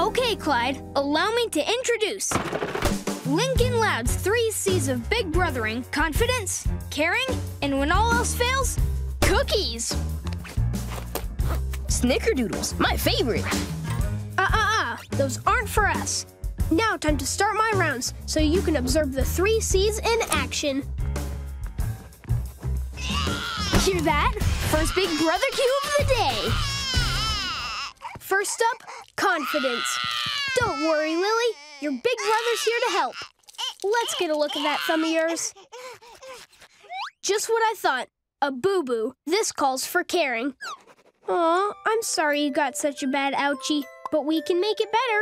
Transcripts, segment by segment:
Okay, Clyde, allow me to introduce Lincoln Loud's 3 C's of big brothering: confidence, caring, and when all else fails, cookies. Snickerdoodles, my favorite. Those aren't for us. Now time to start my rounds so you can observe the 3 C's in action. Hear that? First big brother cue of the day. First up, confidence. Don't worry, Lily. Your big brother's here to help. Let's get a look at that thumb of yours. Just what I thought. A boo-boo. This calls for caring. Aw, I'm sorry you got such a bad ouchie, but we can make it better.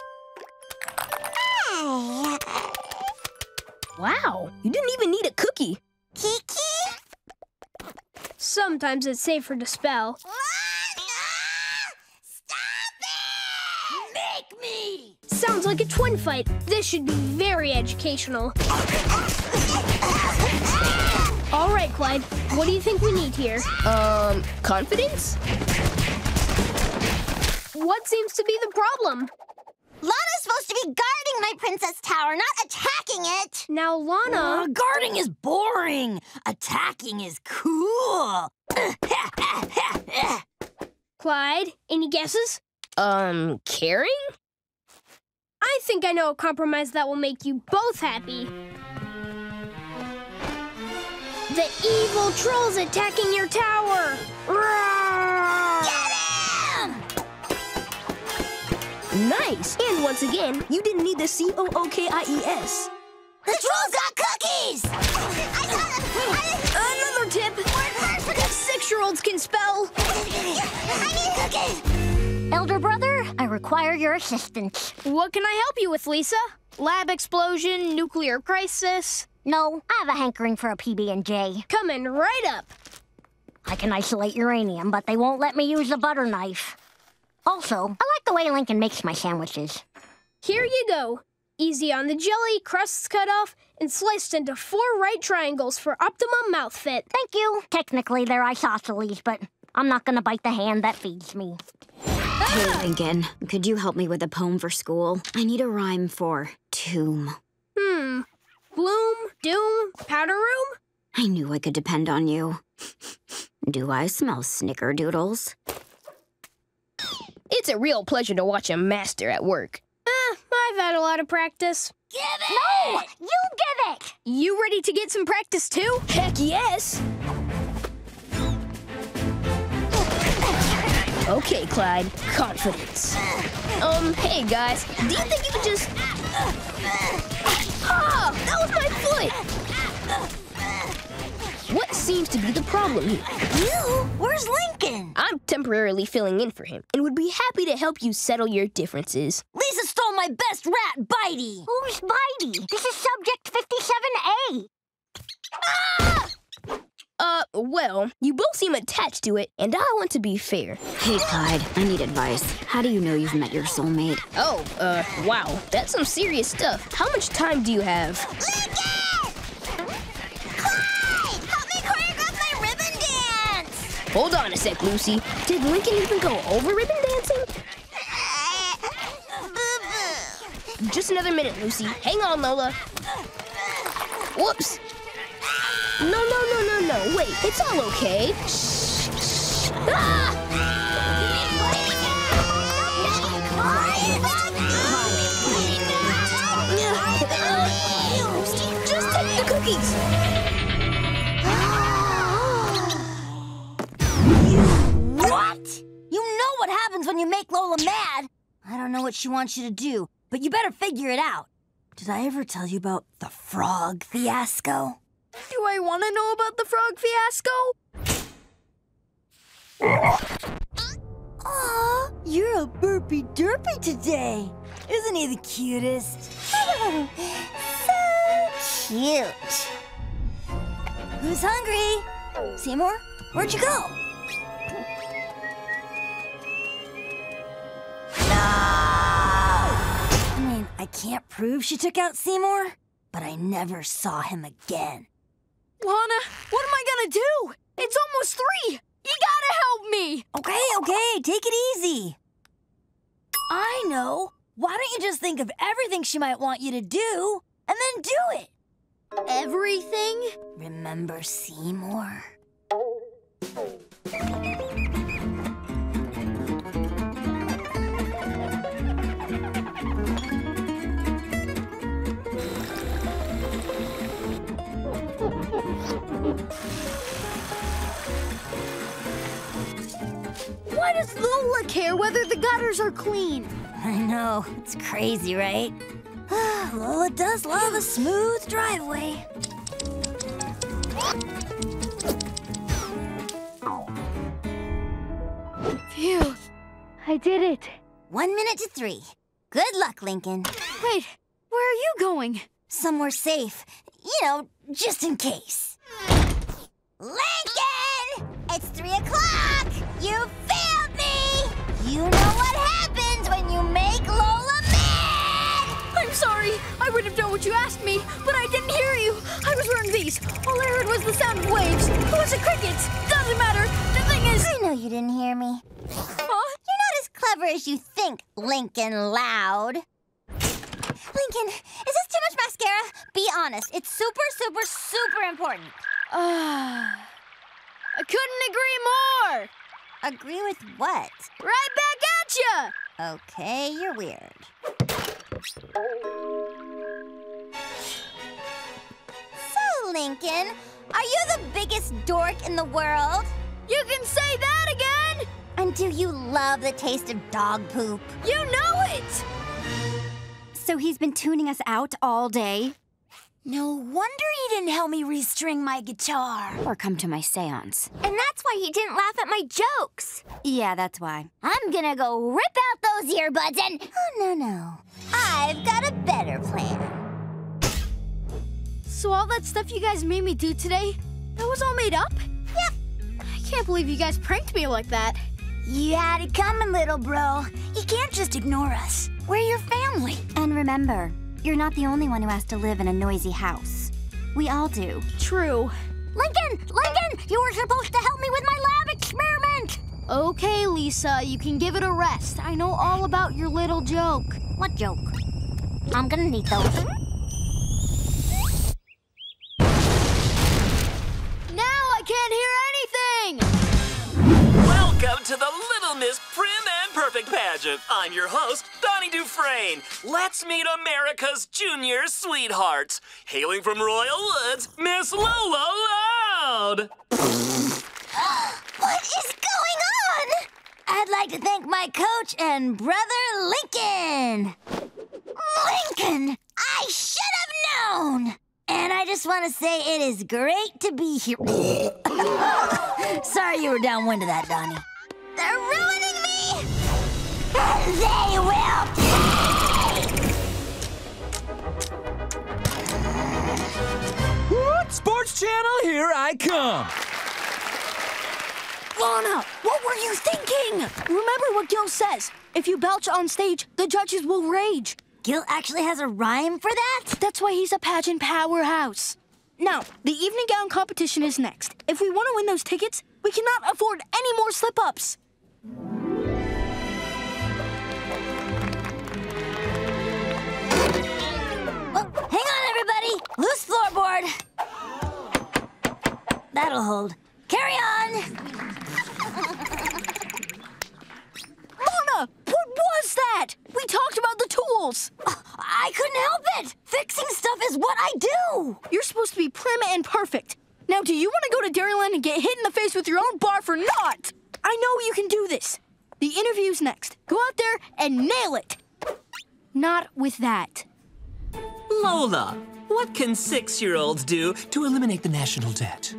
Wow, you didn't even need a cookie. Kiki? Sometimes it's safer to spell. Stop it! Make me! Sounds like a twin fight. This should be very educational. All right, Clyde. What do you think we need here? Confidence? What seems to be the problem? Lana's supposed to be guarding my princess tower, not attacking it. Now, Lana... Guarding is boring. Attacking is cool. Clyde, any guesses? Caring? I think I know a compromise that will make you both happy. The evil troll's attacking your tower! Get him! Nice! And once again, you didn't need the COOKIES. The troll's got cookies! Another tip! 6-year-olds can spell! I need cookies! Elder brother, I require your assistance. What can I help you with, Lisa? Lab explosion, nuclear crisis? No, I have a hankering for a PB&J. Coming right up. I can isolate uranium, but they won't let me use the butter knife. Also, I like the way Lincoln makes my sandwiches. Here you go. Easy on the jelly, crusts cut off, and sliced into 4 right triangles for optimum mouth fit. Thank you. Technically, they're isosceles, but I'm not gonna bite the hand that feeds me. Hey, Lincoln, could you help me with a poem for school? I need a rhyme for tomb. Bloom, doom, powder room? I knew I could depend on you. Do I smell snickerdoodles? It's a real pleasure to watch a master at work. I've had a lot of practice. Give it! No! You give it! You ready to get some practice too? Heck yes! Okay, Clyde, confidence. Hey guys, do you think you could just... Ah, that was my foot! What seems to be the problem here? You? Where's Lincoln? I'm temporarily filling in for him and would be happy to help you settle your differences. Lisa stole my best rat, Bitey. Who's Bitey? This is Subject 57A. Well, you both seem attached to it, and I want to be fair. Hey, Clyde, I need advice. How do you know you've met your soulmate? Oh, wow, that's some serious stuff. How much time do you have? Lincoln! Clyde! Help me choreograph my ribbon dance! Hold on a sec, Lucy. Did Lincoln even go over ribbon dancing? Boo-boo. Just another minute, Lucy. Hang on, Lola. Whoops. No. Wait, it's all okay. Shh. Ah! Just take the cookies. What? You know what happens when you make Lola mad. I don't know what she wants you to do, but you better figure it out. Did I ever tell you about the frog fiasco? Do I want to know about the frog fiasco? Aw, you're a burpy derpy today. Isn't he the cutest? So cute. Who's hungry? Seymour, where'd you go? No! I mean, I can't prove she took out Seymour, but I never saw him again. Lana, what am I gonna do? It's almost 3. You gotta help me. Okay, take it easy. I know. Why don't you just think of everything she might want you to do, and then do it? Everything? Remember Seymour? Why does Lola care whether the gutters are clean? I know, it's crazy, right? Lola does love a smooth driveway. Phew, I did it. 1 minute to 3. Good luck, Lincoln. Wait, where are you going? Somewhere safe. You know, just in case. Lincoln! It's 3 o'clock! You failed me! You know what happens when you make Lola mad! I'm sorry. I would have done what you asked me, but I didn't hear you. I was wearing these. All I heard was the sound of waves. It was a crickets. Doesn't matter. The thing is... I know you didn't hear me. Huh? You're not as clever as you think, Lincoln Loud. Lincoln, is this too much mascara? Be honest. It's super, super, super important. I couldn't agree more. Agree with what? Right back at ya. Okay, you're weird. So, Lincoln, are you the biggest dork in the world? You can say that again. And do you love the taste of dog poop? You know it. So he's been tuning us out all day? No wonder he didn't help me restring my guitar. Or come to my seance? And that's why he didn't laugh at my jokes. Yeah, that's why. I'm gonna go rip out those earbuds and... Oh, no. I've got a better plan. So all that stuff you guys made me do today, that was all made up? Yep. I can't believe you guys pranked me like that. You had it coming, little bro. You can't just ignore us. We're your family. And remember, you're not the only one who has to live in a noisy house. We all do. True. Lincoln! You were supposed to help me with my lab experiment! Okay, Lisa, you can give it a rest. I know all about your little joke. What joke? I'm gonna need those. Now I can't hear anything! Welcome to the Little Miss Prim and Perfect pageant. I'm your host, Donnie Dufresne. Let's meet America's junior sweethearts. Hailing from Royal Woods, Miss Lola Loud. What is going on? I'd like to thank my coach and brother, Lincoln. Lincoln! I should have known! And I just want to say it is great to be here. Sorry you were downwind of that, Donnie. They're ruining me! And they will pay! What? Sports Channel, here I come! Lana, what were you thinking? Remember what Gil says. If you belch on stage, the judges will rage. Gil actually has a rhyme for that? That's why he's a pageant powerhouse. Now, the evening gown competition is next. If we want to win those tickets, we cannot afford any more slip-ups. Well, hang on, everybody. Loose floorboard. That'll hold. Carry on. Lana, what was that? We talked about the tools. I couldn't help it. Fixing stuff is what I do. You're supposed to be prim and perfect. Now, do you want to go to Dairyland and get hit in the face with your own barf or not? I know you can do this. The interview's next. Go out there and nail it. Not with that. Lola, what can 6-year-olds do to eliminate the national debt?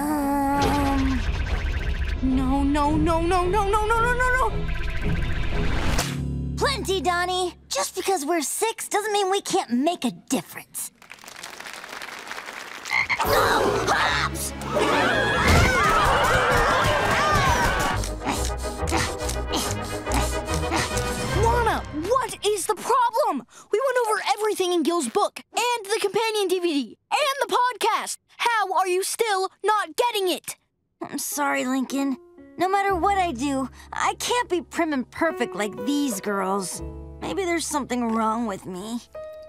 No. Plenty, Donnie. Just because we're 6 doesn't mean we can't make a difference. No, Pops! Lana, what is the problem? We went over everything in Gil's book, and the companion DVD, and the podcast. How are you still not getting it? I'm sorry, Lincoln. No matter what I do, I can't be prim and perfect like these girls. Maybe there's something wrong with me.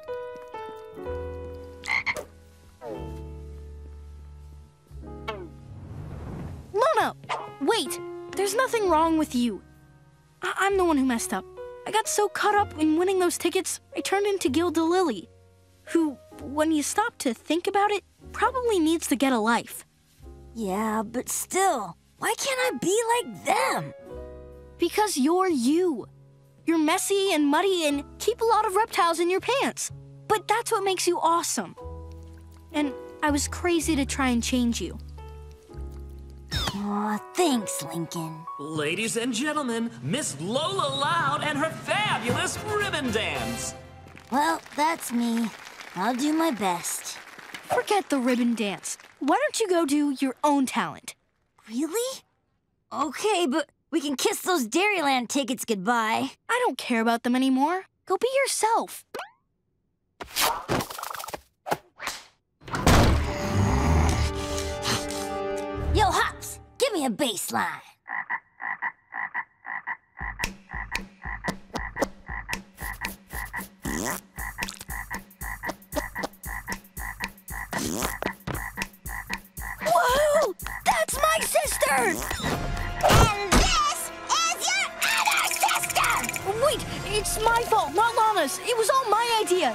Luna! Wait! There's nothing wrong with you. I'm the one who messed up. I got so caught up in winning those tickets, I turned into Gilda Lily, who, when you stop to think about it, probably needs to get a life. Yeah, but still, why can't I be like them? Because you're you. You're messy and muddy and keep a lot of reptiles in your pants. But that's what makes you awesome. And I was crazy to try and change you. Aw, thanks, Lincoln. Ladies and gentlemen, Miss Lola Loud and her fabulous ribbon dance. Well, that's me. I'll do my best. Forget the ribbon dance. Why don't you go do your own talent? Really? Okay, but we can kiss those Dairyland tickets goodbye. I don't care about them anymore. Go be yourself. Yo, Hops, give me a bass line. Whoa! That's my sister! And this is your other sister! Wait, it's my fault, not Lana's. It was all my idea.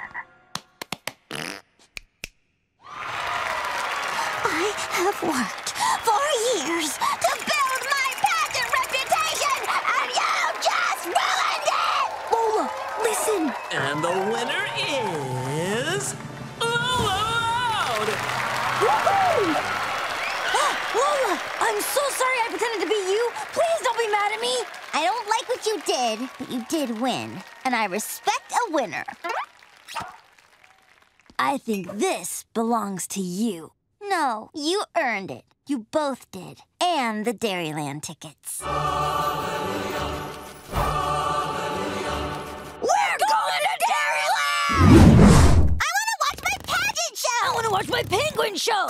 I have worked for years to build my pageant reputation, and you just ruined it! Lola, listen. And the winner is... Lola Loud! Woohoo! Lola, I'm so sorry I pretended to be you. Please don't be mad at me. I don't like what you did, but you did win, and I respect a winner. I think this belongs to you. No, you earned it. You both did. And the Dairyland tickets. We're going to Dairyland! I want to watch my pageant show! I want to watch my penguin show!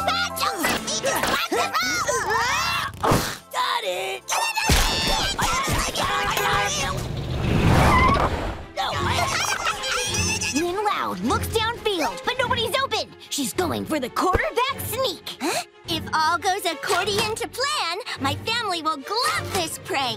Got it! Lynn Loud looks downfield, but nobody's open. She's going for the quarterback sneak. Huh? If all goes according to plan, my family will glove this prank.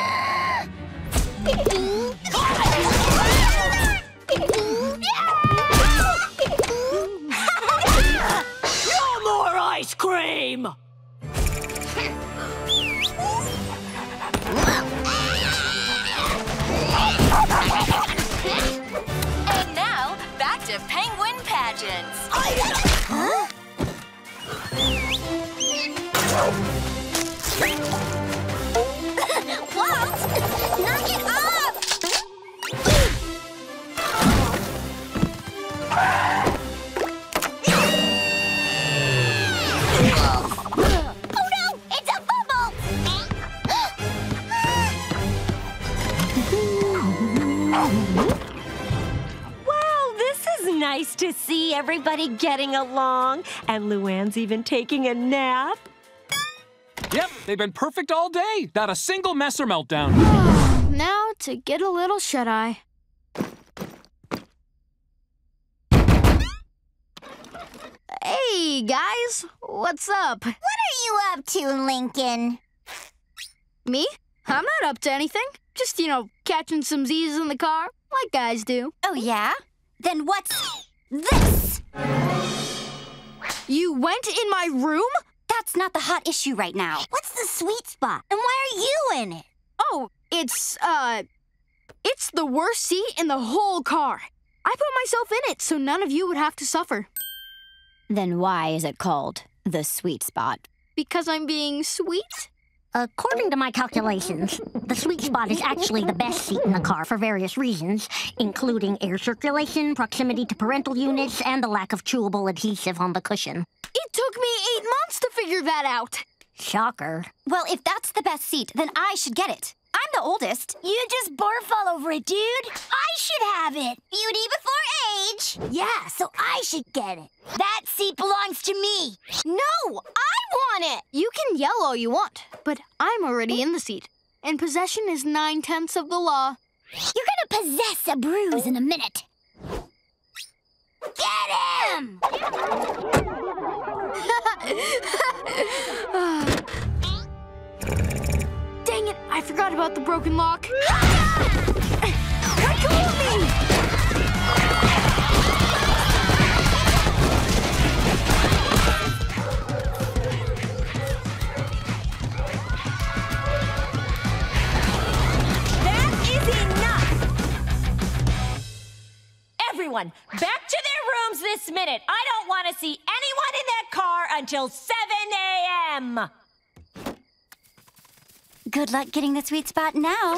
No more ice cream! And now, back to penguin pageants. Huh? Walt, knock it off! Oh no, it's a bubble! Well, this is nice to see everybody getting along. And Luann's even taking a nap. Yep, they've been perfect all day. Not a single mess or meltdown. Now to get a little shut-eye. Hey, guys. What's up? What are you up to, Lincoln? Me? I'm not up to anything. Just, catching some Z's in the car, like guys do. Oh, yeah? Then what's this? You went in my room? That's not the hot issue right now. What's the sweet spot? And why are you in it? Oh, it's the worst seat in the whole car. I put myself in it so none of you would have to suffer. Then why is it called the sweet spot? Because I'm being sweet? According to my calculations, the sweet spot is actually the best seat in the car for various reasons, including air circulation, proximity to parental units, and the lack of chewable adhesive on the cushion. It took me 8 months to figure that out. Shocker. Well, if that's the best seat, then I should get it. I'm the oldest. You just barf all over it, dude. I should have it. Beauty before age. Yeah, so I should get it. That seat belongs to me. No, I want it! You can yell all you want, but I'm already in the seat. And possession is 9/10 of the law. You're gonna possess a bruise in a minute. Get him! Dang it, I forgot about the broken lock. Let go of me! Everyone, back to their rooms this minute. I don't want to see anyone in that car until 7 a.m. Good luck getting the sweet spot now.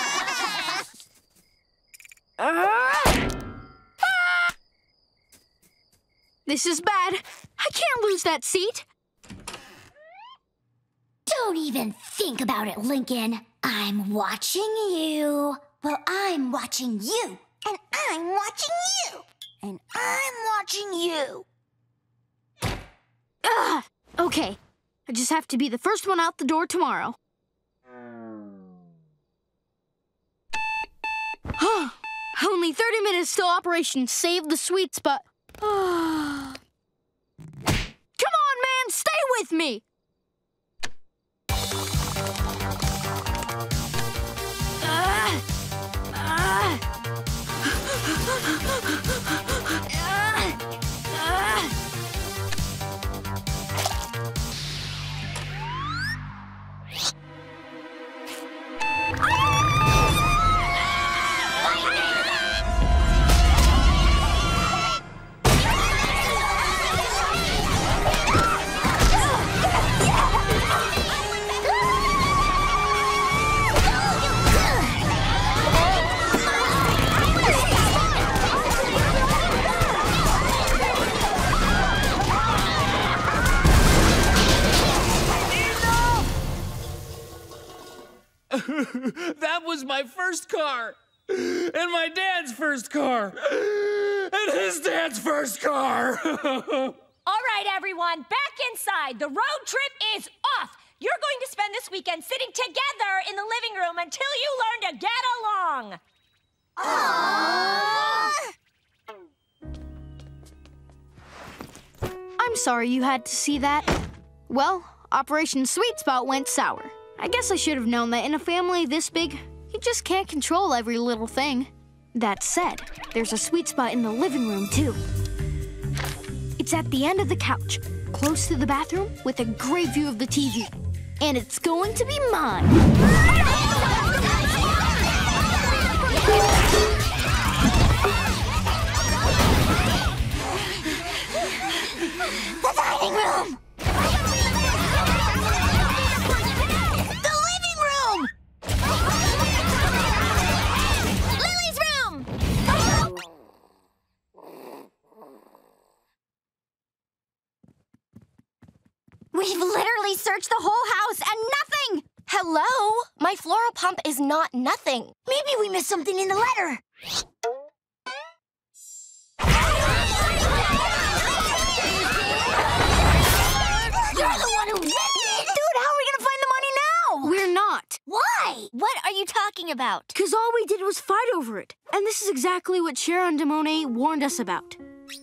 This is bad. I can't lose that seat. Don't even think about it, Lincoln. I'm watching you. Well, I'm watching you. And I'm watching you. And I'm watching you. Okay, I just have to be the first one out the door tomorrow. Only 30 minutes till Operation Save the Sweet Spot. Come on, man, stay with me. That was my first car. And my dad's first car. And his dad's first car. All right, everyone, back inside. The road trip is off. You're going to spend this weekend sitting together in the living room until you learn to get along. I'm sorry you had to see that. Well, Operation Sweet Spot went sour. I guess I should have known that in a family this big, you just can't control every little thing. That said, there's a sweet spot in the living room, too. It's at the end of the couch, close to the bathroom, with a great view of the TV. And it's going to be mine. The dining room! We've literally searched the whole house and nothing! Hello? My floral pump is not nothing. Maybe we missed something in the letter. You're the one who ripped it! Dude, how are we gonna find the money now? We're not. Why? What are you talking about? Because all we did was fight over it. And this is exactly what Sharon DeMonet warned us about.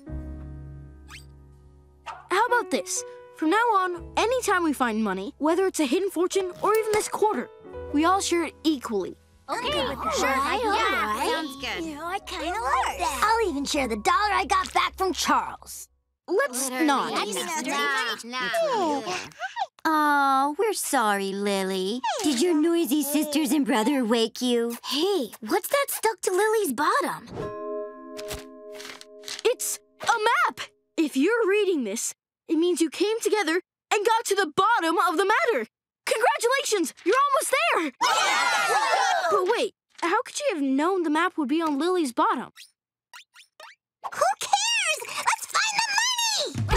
How about this? From now on, anytime we find money, whether it's a hidden fortune or even this quarter, we all share it equally. Okay, sure. Yeah, sounds good. You know, I kind of like that. I'll even share the $1 I got back from Charles. Let's not. Oh, we're sorry, Lily. Did your noisy sisters and brother wake you? Hey, what's that stuck to Lily's bottom? It's a map! If you're reading this, it means you came together and got to the bottom of the matter. Congratulations! You're almost there! But wait, how could you have known the map would be on Lily's bottom? Who cares? Let's find the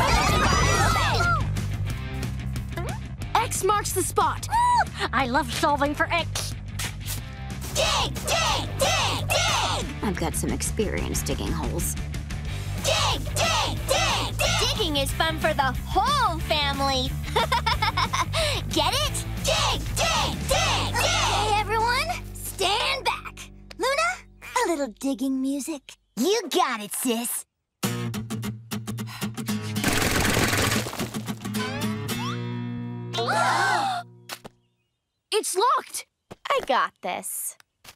money! X marks the spot. I love solving for X. Dig, dig, dig, dig! I've got some experience digging holes. Dig, dig, dig, dig! Digging is fun for the whole family. Get it? Dig, dig, dig, dig! Okay, everyone, stand back. Luna, a little digging music. You got it, sis. It's locked! I got this.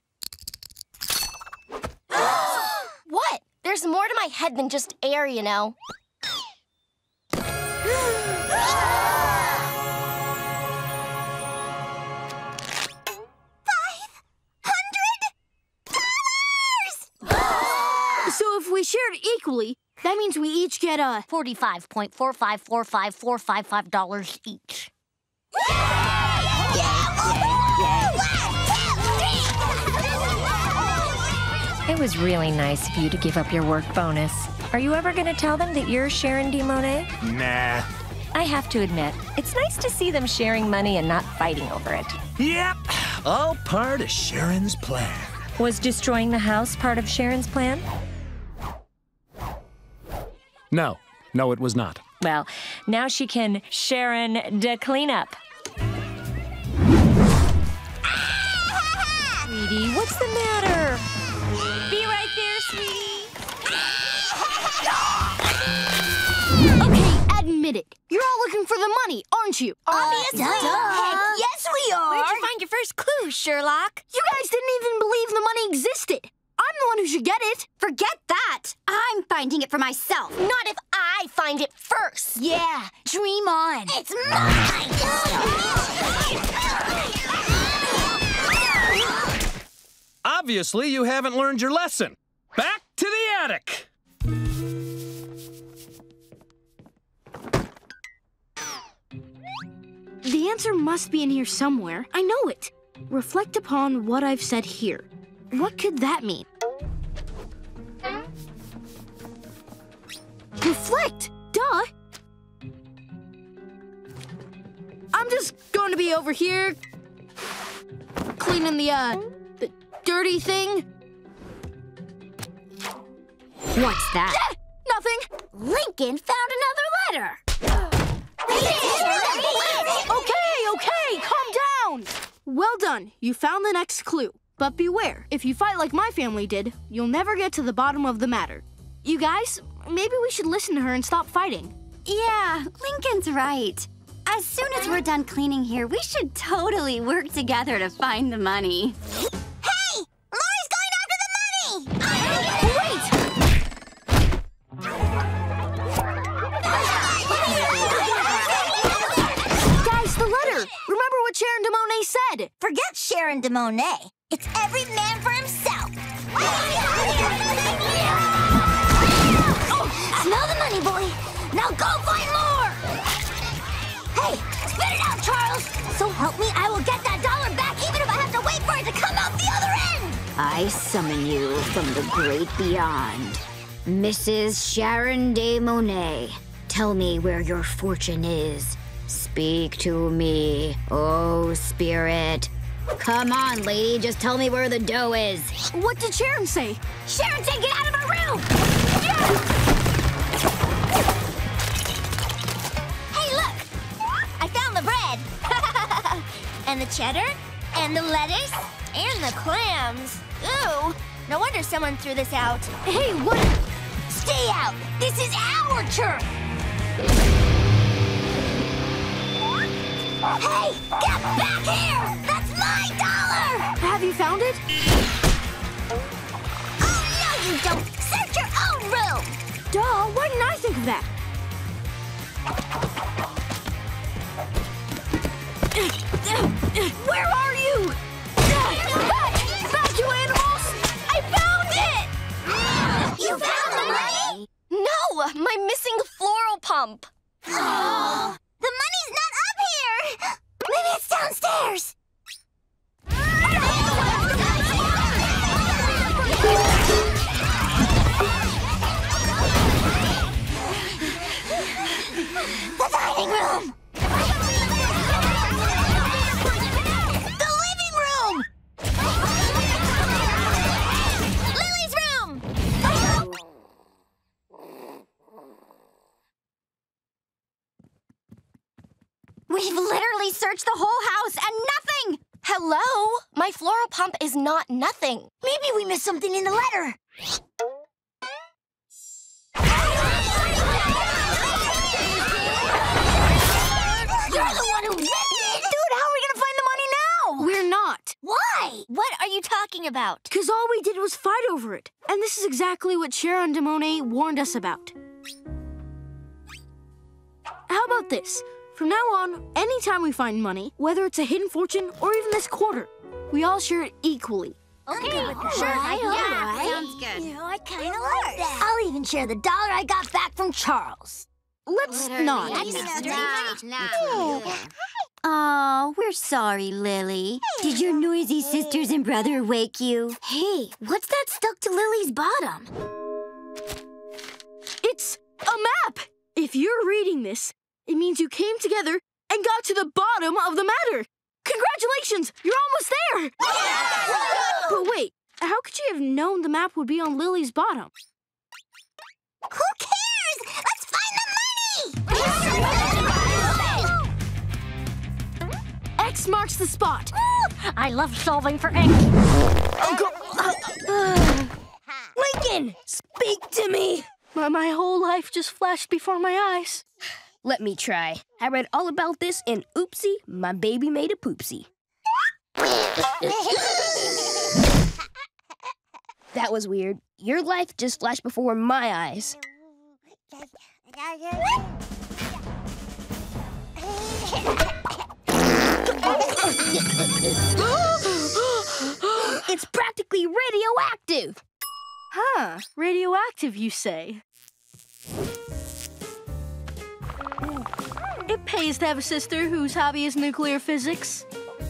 What? There's more to my head than just air, you know. So if we share it equally, that means we each get a $45.4545555 each. It was really nice of you to give up your work bonus. Are you ever going to tell them that you're Sharon DeMonet? Nah. I have to admit, it's nice to see them sharing money and not fighting over it. Yep, all part of Sharon's plan. Was destroying the house part of Sharon's plan? No, it was not. Well, now she can Sharon de cleanup. Sweetie, what's the matter? Be right there, sweetie. Okay, admit it. You're all looking for the money, aren't you? Obviously. Heck, yes, we are. Where'd you find your first clue, Sherlock? You guys didn't even believe the money existed. I'm the one who should get it. Forget that. I'm finding it for myself. Not if I find it first. Yeah, dream on. It's mine. Obviously, you haven't learned your lesson. Back to the attic. The answer must be in here somewhere. I know it. Reflect upon what I've said here. What could that mean? Reflect! Duh! I'm just going to be over here cleaning the dirty thing. What's that? Nothing. Lincoln found another letter. Okay, calm down. Well done. You found the next clue. But beware, if you fight like my family did, you'll never get to the bottom of the matter. You guys, maybe we should listen to her and stop fighting. Yeah, Lincoln's right. As soon as we're done cleaning here, we should totally work together to find the money. Hey! Laura's going after the money! Wait! Guys, the letter! Remember what Sharon DeMonet said! Forget Sharon DeMonet. It's every man for himself. Smell the money, boy. Now go find more. Hey, spit it out, Charles. So help me, I will get that dollar back even if I have to wait for it to come out the other end. I summon you from the great beyond. Mrs. Sharon DeMonet, tell me where your fortune is. Speak to me, oh spirit. Come on, lady, just tell me where the dough is. What did Sharon say? Sharon said get out of our room. Hey, look. I found the bread. And the cheddar. And the lettuce. And the clams. Ooh, no wonder someone threw this out. Hey, what? Stay out. This is our turf. Hey, get back here! That's my dollar! Have you found it? Oh, no, you don't! Search your own room! Duh, why didn't I think of that? Where are you? Back, you animals! I found it! You found the money? No, my missing floral pump. Oh, the money's not up here! Maybe it's downstairs! The dining room! The living room! Lily's room! We've literally searched the whole house and nothing! Hello? My floral pump is not nothing. Maybe we missed something in the letter. You're the one who ripped it! Dude, how are we gonna find the money now? We're not. Why? What are you talking about? Because all we did was fight over it. And this is exactly what Sharon DeMonet warned us about. How about this? From now on, anytime we find money, whether it's a hidden fortune or even this quarter, we all share it equally. Okay, sure. Sounds good. You know, I kind of like that. I'll even share the dollar I got back from Charles. Let's not. Oh, we're sorry, Lily. Did your noisy sisters and brother wake you? Hey, what's that stuck to Lily's bottom? It's a map! If you're reading this, it means you came together and got to the bottom of the matter. Congratulations! You're almost there! But wait, how could you have known the map would be on Lily's bottom? Who cares? Let's find the money! X marks the spot. I love solving for X. Lincoln, speak to me. My whole life just flashed before my eyes. Let me try. I read all about this in Oopsie, My Baby Made a Poopsie. That was weird. Your life just flashed before my eyes. It's practically radioactive. Huh, radioactive, you say? It pays to have a sister whose hobby is nuclear physics.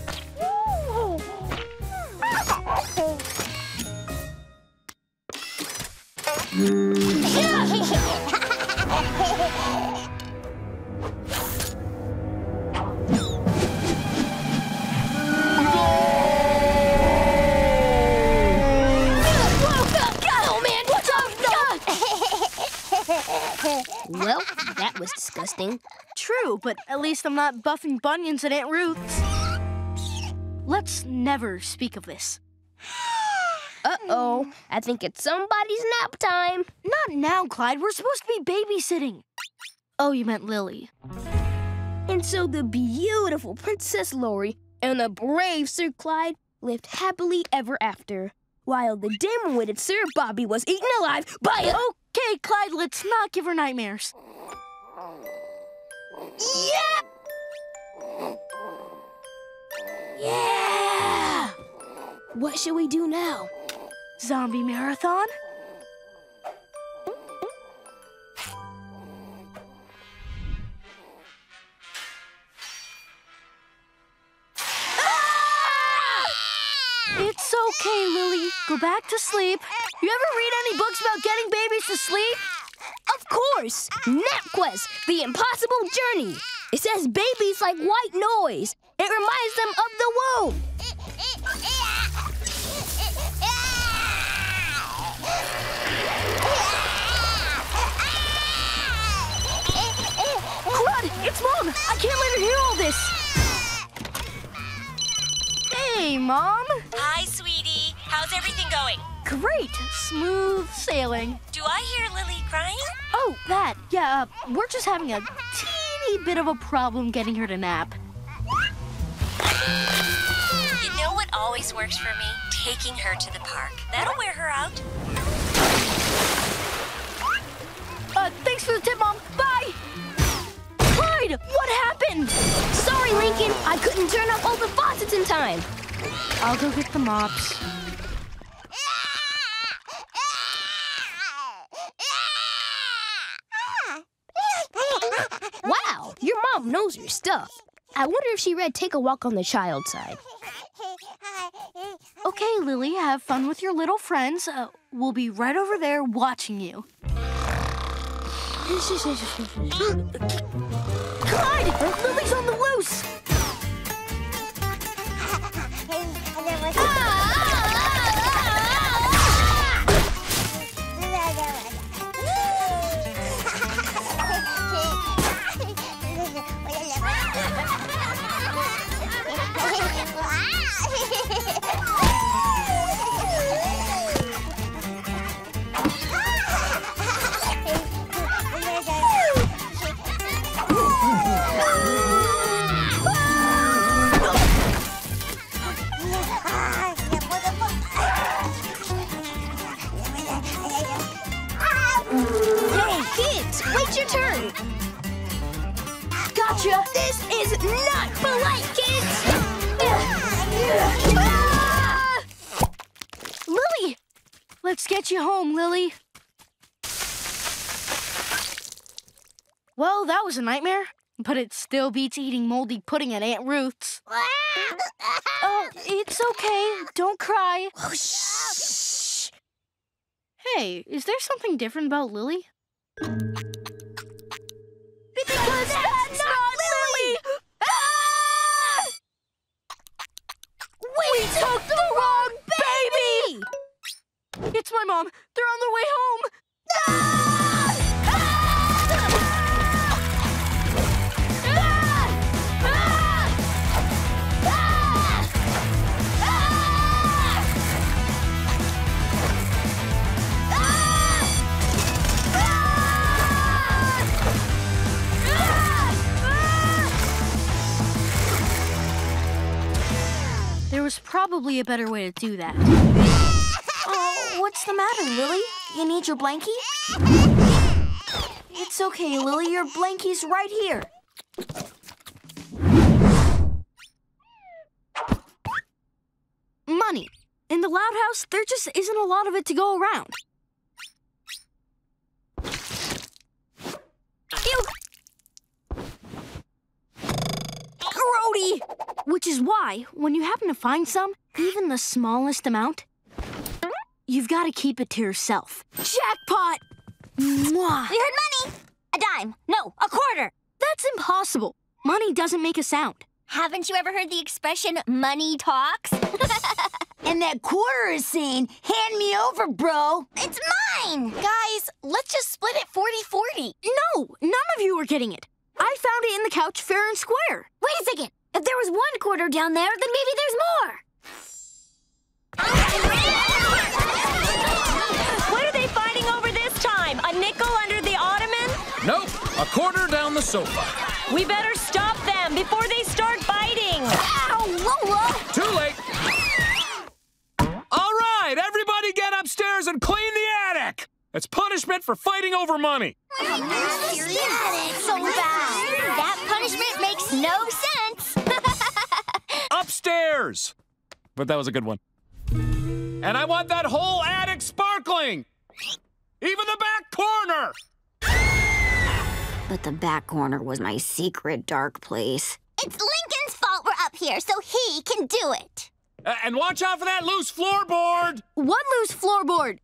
Well, that was disgusting. True, but at least I'm not buffing bunions at Aunt Ruth's. Let's never speak of this. Uh-oh, I think it's somebody's nap time. Not now, Clyde. We're supposed to be babysitting. Oh, you meant Lily. And so the beautiful Princess Lori and the brave Sir Clyde lived happily ever after, while the dim-witted Sir Bobby was eaten alive by a... Okay, Clyde, let's not give her nightmares. Yeah! Yeah! What should we do now? Zombie marathon? It's okay, Lily. Go back to sleep. You ever read any books about getting babies to sleep? Of course! NapQuest, The Impossible Journey. It says babies like white noise. It reminds them of the womb. Crud! It's Mom! I can't let her hear all this! Hey, Mom! Hi, sweetie. How's everything going? Great! Smooth sailing. Do I hear Lily crying? Oh, that. Yeah, we're just having a teeny bit of a problem getting her to nap. You know what always works for me? Taking her to the park. That'll wear her out. Thanks for the tip, Mom. Bye! Clyde, what happened? Sorry, Lincoln. I couldn't turn off all the faucets in time. I'll go get the mops. Wow, your mom knows your stuff. I wonder if she read Take a Walk on the Child Side. Okay, Lily, have fun with your little friends. We'll be right over there watching you. Clyde! Lily's on the loose! Alex, wait your turn. Gotcha! This is not polite, kids! Lily! Let's get you home, Lily. Well, that was a nightmare, but it still beats eating moldy pudding at Aunt Ruth's. It's okay. Don't cry. Oh, shh. Hey, is there something different about Lily? Because that's not Lily! Ah! We took the wrong baby! It's my mom. They're on their way home. There was probably a better way to do that. Oh, what's the matter, Lily? You need your blankie? It's okay, Lily. Your blankie's right here. Money. In the Loud House, there just isn't a lot of it to go around. Ew! Grody! Which is why, when you happen to find some, even the smallest amount, you've got to keep it to yourself. Jackpot! Mwah! We heard money! A dime. No, a quarter. That's impossible. Money doesn't make a sound. Haven't you ever heard the expression, money talks? And that quarter is saying, hand me over, bro. It's mine! Guys, let's just split it 40-40. No, none of you are getting it. I found it in the couch fair and square. Wait a second. If there was one quarter down there, then maybe there's more. What are they fighting over this time? A nickel under the ottoman? Nope, a quarter down the sofa. We better stop them before they start biting. Ow, Lola! Too late. All right, everybody get upstairs and clean the attic. It's punishment for fighting over money. So bad. That punishment makes no sense. Upstairs. But that was a good one. And I want that whole attic sparkling. Even the back corner. But the back corner was my secret dark place. It's Lincoln's fault we're up here, so he can do it. And watch out for that loose floorboard. What loose floorboard?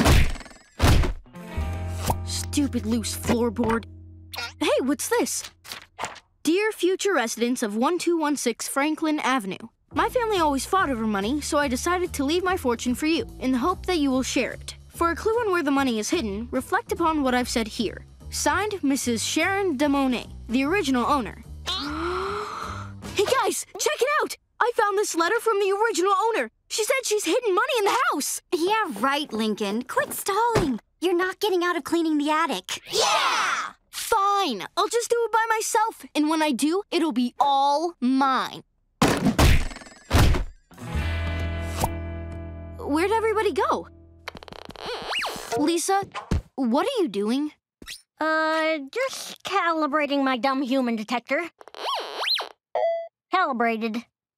Stupid loose floorboard. Hey, what's this? Dear future residents of 1216 Franklin Avenue, my family always fought over money, so I decided to leave my fortune for you, in the hope that you will share it. For a clue on where the money is hidden, reflect upon what I've said here. Signed, Mrs. Sharon DeMonet, the original owner. Hey guys, check it out! I found this letter from the original owner. She said she's hidden money in the house. Yeah, right, Lincoln. Quit stalling. You're not getting out of cleaning the attic. Yeah! Fine, I'll just do it by myself. And when I do, it'll be all mine. Where'd everybody go? Lisa, what are you doing? Just calibrating my dumb human detector. Calibrated.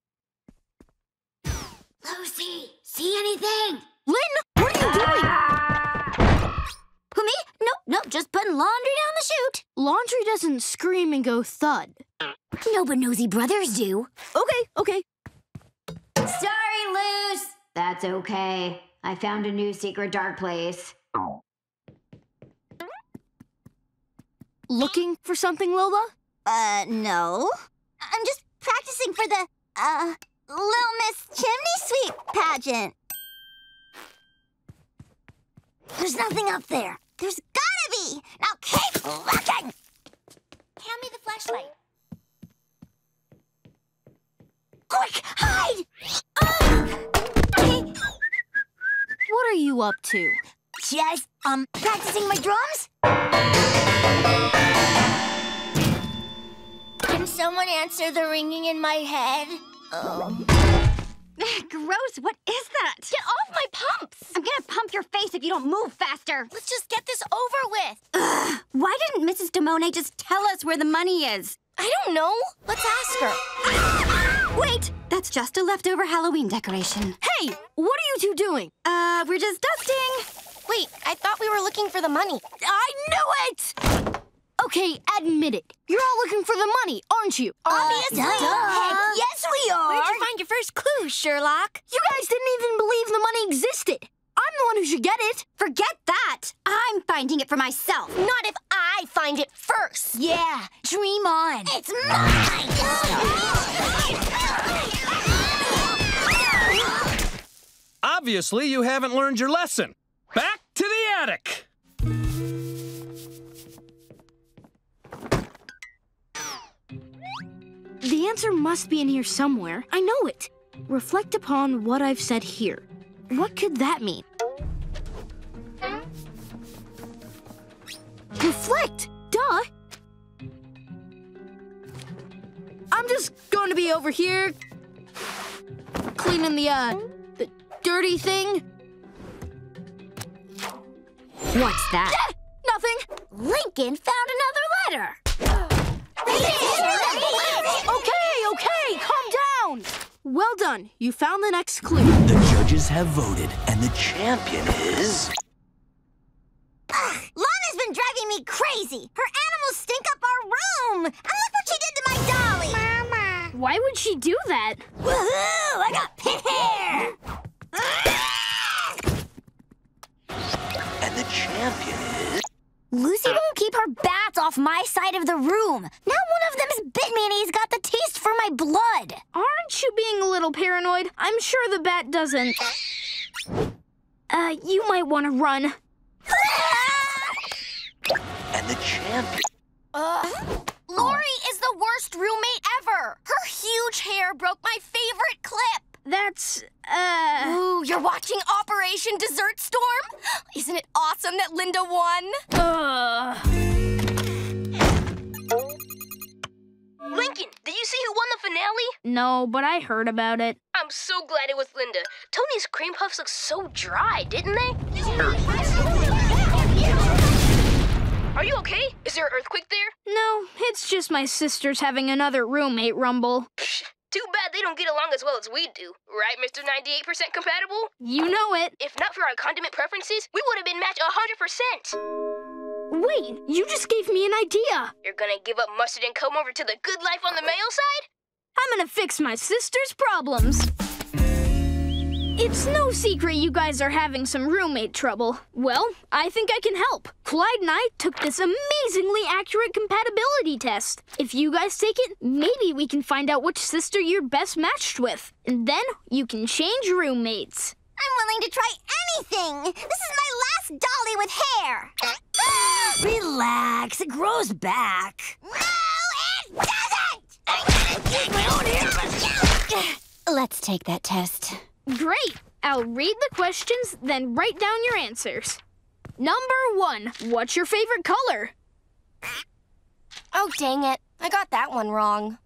Lucy, see anything? Lynn, what are you doing? Who, me? Nope, just putting laundry down the chute. Laundry doesn't scream and go thud. No, but nosy brothers do. Okay. Sorry, Luce. That's okay. I found a new secret dark place. Looking for something, Lola? No. I'm just practicing for the, Little Miss Chimney Sweep pageant. There's nothing up there. There's gotta be! Now keep looking! Hand me the flashlight. Quick, hide! What are you up to? Just, practicing my drums? Can someone answer the ringing in my head? Oh. Gross, what is that? Get off my pumps! I'm gonna pump your face if you don't move faster. Let's just get this over with. Ugh, why didn't Mrs. DeMone just tell us where the money is? I don't know. Let's ask her. Wait, that's just a leftover Halloween decoration. Hey, what are you two doing? We're just dusting. Wait, I thought we were looking for the money. I knew it! Okay, admit it. You're all looking for the money, aren't you? Obviously. Heck, yes, we are. Where'd you find your first clue, Sherlock? You guys didn't even believe the money existed. I'm the one who should get it. Forget that. I'm finding it for myself. Not if I find it first. Yeah, dream on. It's mine! Obviously, you haven't learned your lesson. Back to the attic. The answer must be in here somewhere. I know it. Reflect upon what I've said here. What could that mean? Reflect! Duh! I'm just going to be over here cleaning the dirty thing. What's that? Nothing. Lincoln found another letter. Okay, calm down. Well done. You found the next clue. The judges have voted, and the champion is... Lana's been driving me crazy. Her animals stink up our room. And look what she did to my dolly. Mama. Why would she do that? Woohoo! I got pit hair. And the champion is... Lucy won't keep her bats off my side of the room. Now one of them's bit me and he's got the taste for my blood. Aren't you being a little paranoid? I'm sure the bat doesn't. You might want to run. And the champion... Lori is the worst roommate ever. Her huge hair broke my favorite clip. That's, Ooh, you're watching Operation Dessert Storm? Isn't it awesome that Linda won? Lincoln, did you see who won the finale? No, but I heard about it. I'm so glad it was Linda. Tony's cream puffs look so dry, didn't they? Are you okay? Is there an earthquake there? No, it's just my sister's having another roommate rumble. Too bad they don't get along as well as we do. Right, Mr. 98% compatible? You know it. If not for our condiment preferences, we would have been matched 100%. Wait, you just gave me an idea. You're gonna give up mustard and come over to the good life on the male side? I'm gonna fix my sister's problems. It's no secret you guys are having some roommate trouble. Well, I think I can help. Clyde and I took this amazingly accurate compatibility test. If you guys take it, maybe we can find out which sister you're best matched with. And then you can change roommates. I'm willing to try anything. This is my last dolly with hair. Relax, it grows back. No, it doesn't! I'm gonna take my own hair. Let's take that test. Great! I'll read the questions, then write down your answers. Number 1, what's your favorite color? Oh, dang it. I got that one wrong.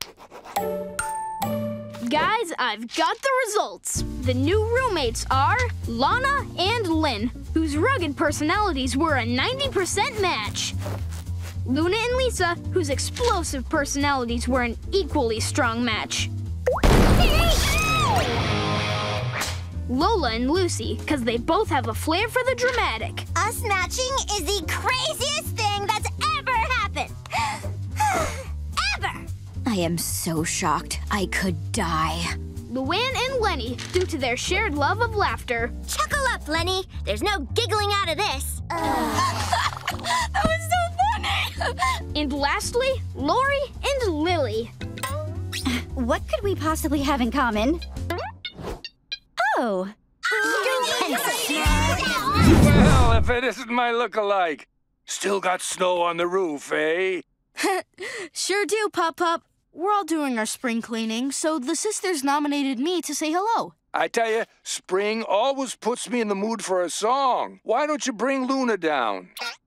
Guys, I've got the results. The new roommates are Lana and Lynn, whose rugged personalities were a 90% match. Luna and Lisa, whose explosive personalities were an equally strong match. Lola and Lucy, because they both have a flair for the dramatic. Us matching is the craziest thing that's ever happened. Ever! I am so shocked. I could die. Luann and Lenny, due to their shared love of laughter. Chuckle up, Lenny. There's no giggling out of this. That was so funny. And lastly, Lori and Lily. What could we possibly have in common? Oh. Well, if it isn't my look-alike. Still got snow on the roof, eh? Sure do, Pop-Pop. We're all doing our spring cleaning, so the sisters nominated me to say hello. I tell you, spring always puts me in the mood for a song. Why don't you bring Luna down?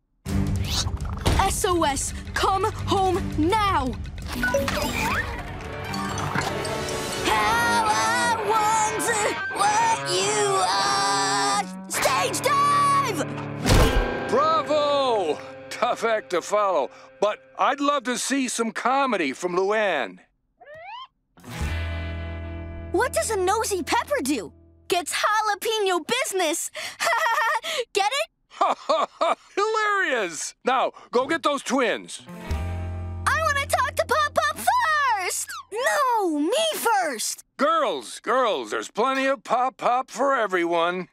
SOS, come home now! How I want to you, stage dive! Bravo! Tough act to follow, but I'd love to see some comedy from Luann. What does a nosy pepper do? Gets jalapeno business. Get it? Hilarious! Now, go get those twins. I want to talk to Pop Pop first! No, me first! Girls, there's plenty of Pop Pop for everyone.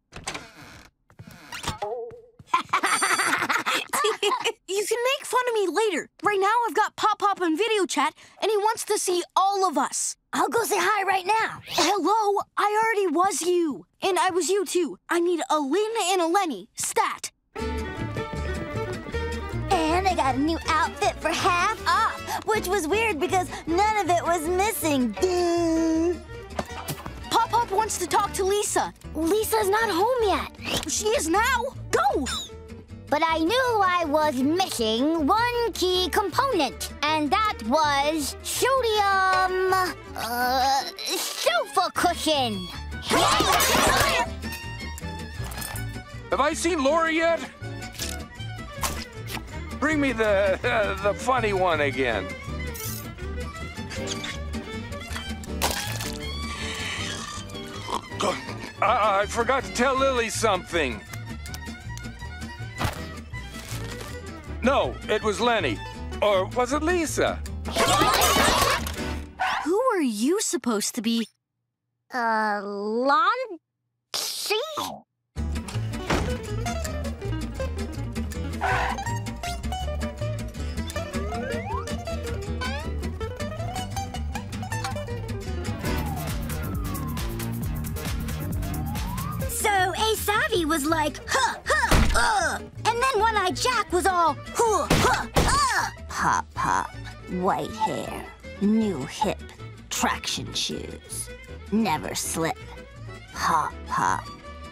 You can make fun of me later. Right now, I've got Pop Pop on video chat, and he wants to see all of us. I'll go say hi right now. Hello, I already was you. And I was you, too. I need a Lynn and a Lenny. Stat. And I got a new outfit for half off, which was weird because none of it was missing. Pop Pop wants to talk to Lisa. Lisa's not home yet. She is now. Go! But I knew I was missing one key component, and that was sodium sofa cushion. Have I seen Lori yet? Bring me the funny one again. I forgot to tell Lily something. No, it was Lenny. Or was it Lisa? Who are you supposed to be? Loncy? So Asavi was like, and then One-Eyed Jack was all, Pop Pop, white hair, new hip, traction shoes, never slip, Pop Pop.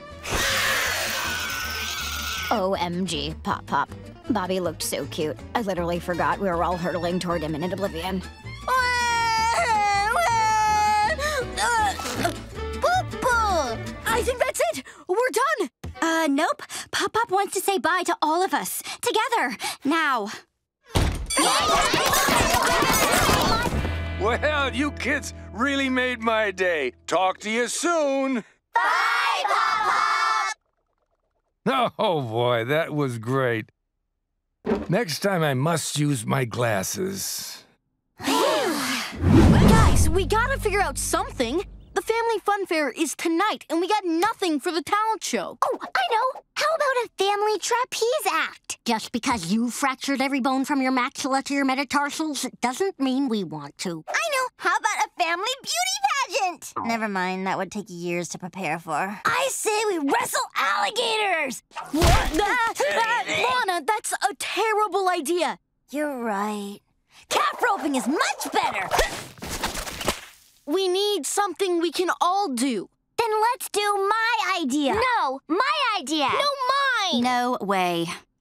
OMG, Pop Pop. Bobby looked so cute. I literally forgot we were all hurtling toward him in oblivion. I think that's it. We're done. Nope. Pop Pop wants to say bye to all of us. Together. Now. Well, you kids really made my day. Talk to you soon. Bye, Pop Pop! Oh, boy, that was great. Next time I must use my glasses. Guys, we gotta figure out something. The Family Fun Fair is tonight, and we got nothing for the talent show. Oh, I know. How about a family trapeze act? Just because you fractured every bone from your maxilla to your metatarsals doesn't mean we want to. I know. How about a family beauty pageant? Never mind. That would take years to prepare for. I say we wrestle alligators. What? Lana, that's a terrible idea. You're right. Calf roping is much better. We need something we can all do. Then let's do my idea. No, my idea. No, mine. No way.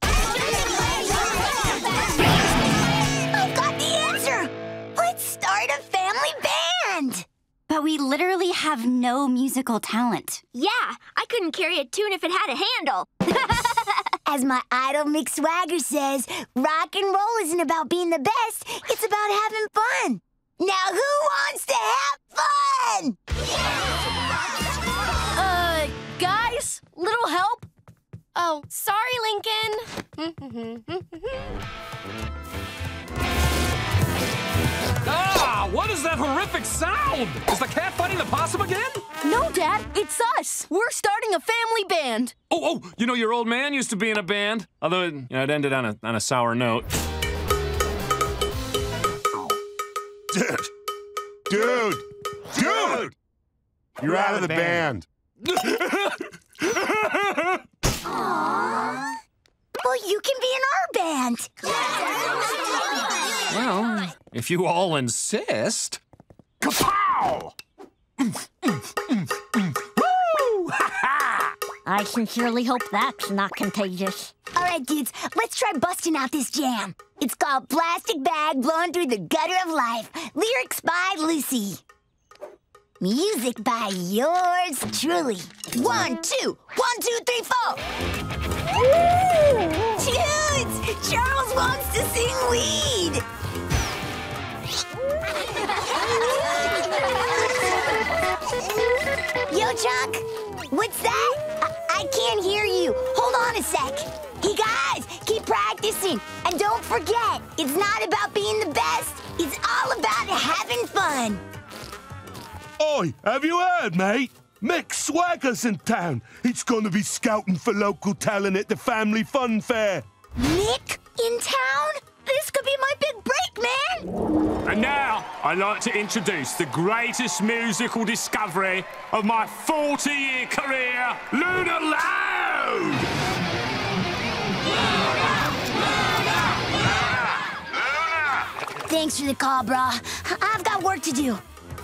I've got the answer. Let's start a family band. But we literally have no musical talent. Yeah, I couldn't carry a tune if it had a handle. As my idol Mick Swagger says, rock and roll isn't about being the best. It's about having fun. Now who wants to have fun? Guys, little help? Oh, sorry, Lincoln. Ah, what is that horrific sound? Is the cat fighting the possum again? No, Dad, it's us. We're starting a family band. Oh, you know your old man used to be in a band, although it ended on a sour note. Dude! You're out of the band. Aww. Well, you can be in our band. Well, if you all insist. Kapow! I sincerely hope that's not contagious. All right, dudes, let's try busting out this jam. It's called Plastic Bag Blowing Through the Gutter of Life. Lyrics by Lucy. Music by yours truly. 1, 2, 1, 2, 3, 4. Dudes, Charles wants to sing lead. Yo, Chuck, what's that? I can't hear you. Hold on a sec. Hey, guys, keep practicing. And don't forget, it's not about being the best. It's all about having fun. Oi, have you heard, mate? Mick Swagger's in town. He's gonna be scouting for local talent at the Family Fun Fair. Mick in town? This could be my big break, man! And now, I'd like to introduce the greatest musical discovery of my 40-year career, Luna Loud! Thanks for the call, brah. I've got work to do.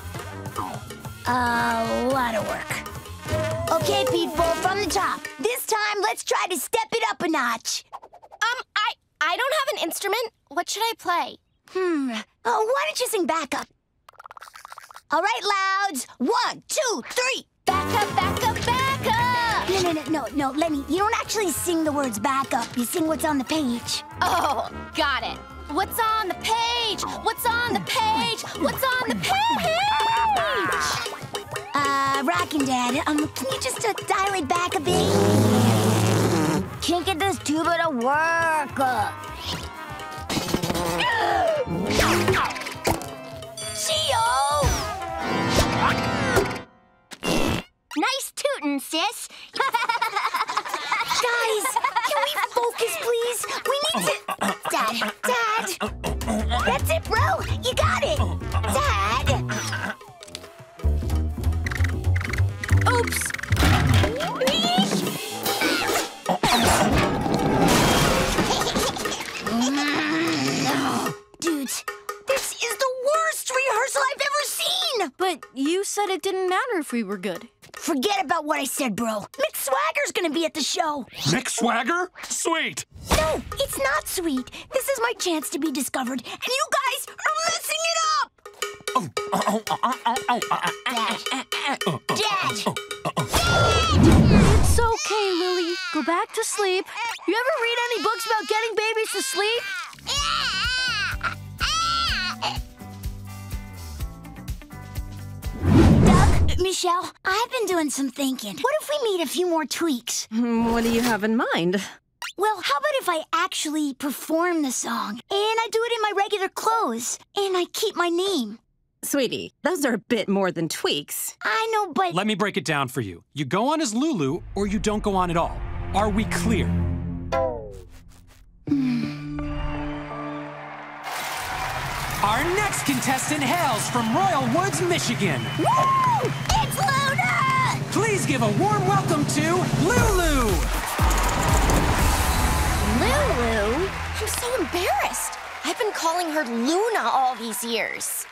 A lot of work. Okay, people, from the top. This time, let's try to step it up a notch. I don't have an instrument. What should I play? Oh, why don't you sing backup? All right, Louds. 1, 2, 3. Back up, back up, back up. No, Lenny, you don't actually sing the words back up. You sing what's on the page. Oh, got it. What's on the page? What's on the page? What's on the page? Rockin' Dad, can you just dial it back a bit? Can't get this tuba to work. Geo! Nice tootin', sis. Guys, can we focus, please? We need to... Dad. That's it, bro. You got it. Dad. Oops. Dudes, this is the worst rehearsal I've ever seen! But you said it didn't matter if we were good. Forget about what I said, bro. Mick Swagger's gonna be at the show. Mick Swagger? Sweet. No, it's not sweet. This is my chance to be discovered, and you guys are messing it up! Dad! It's okay, Lily. Go back to sleep. You ever read any books about getting babies to sleep? Doug, Michelle, I've been doing some thinking. What if we made a few more tweaks? What do you have in mind? Well, how about if I actually perform the song, and I do it in my regular clothes, and I keep my name? Sweetie, those are a bit more than tweaks. I know, but... Let me break it down for you. You go on as Lulu, or you don't go on at all. Are we clear? Our next contestant hails from Royal Woods, Michigan. Woo! It's Luna! Please give a warm welcome to Lulu! Lulu? I'm so embarrassed. I've been calling her Luna all these years.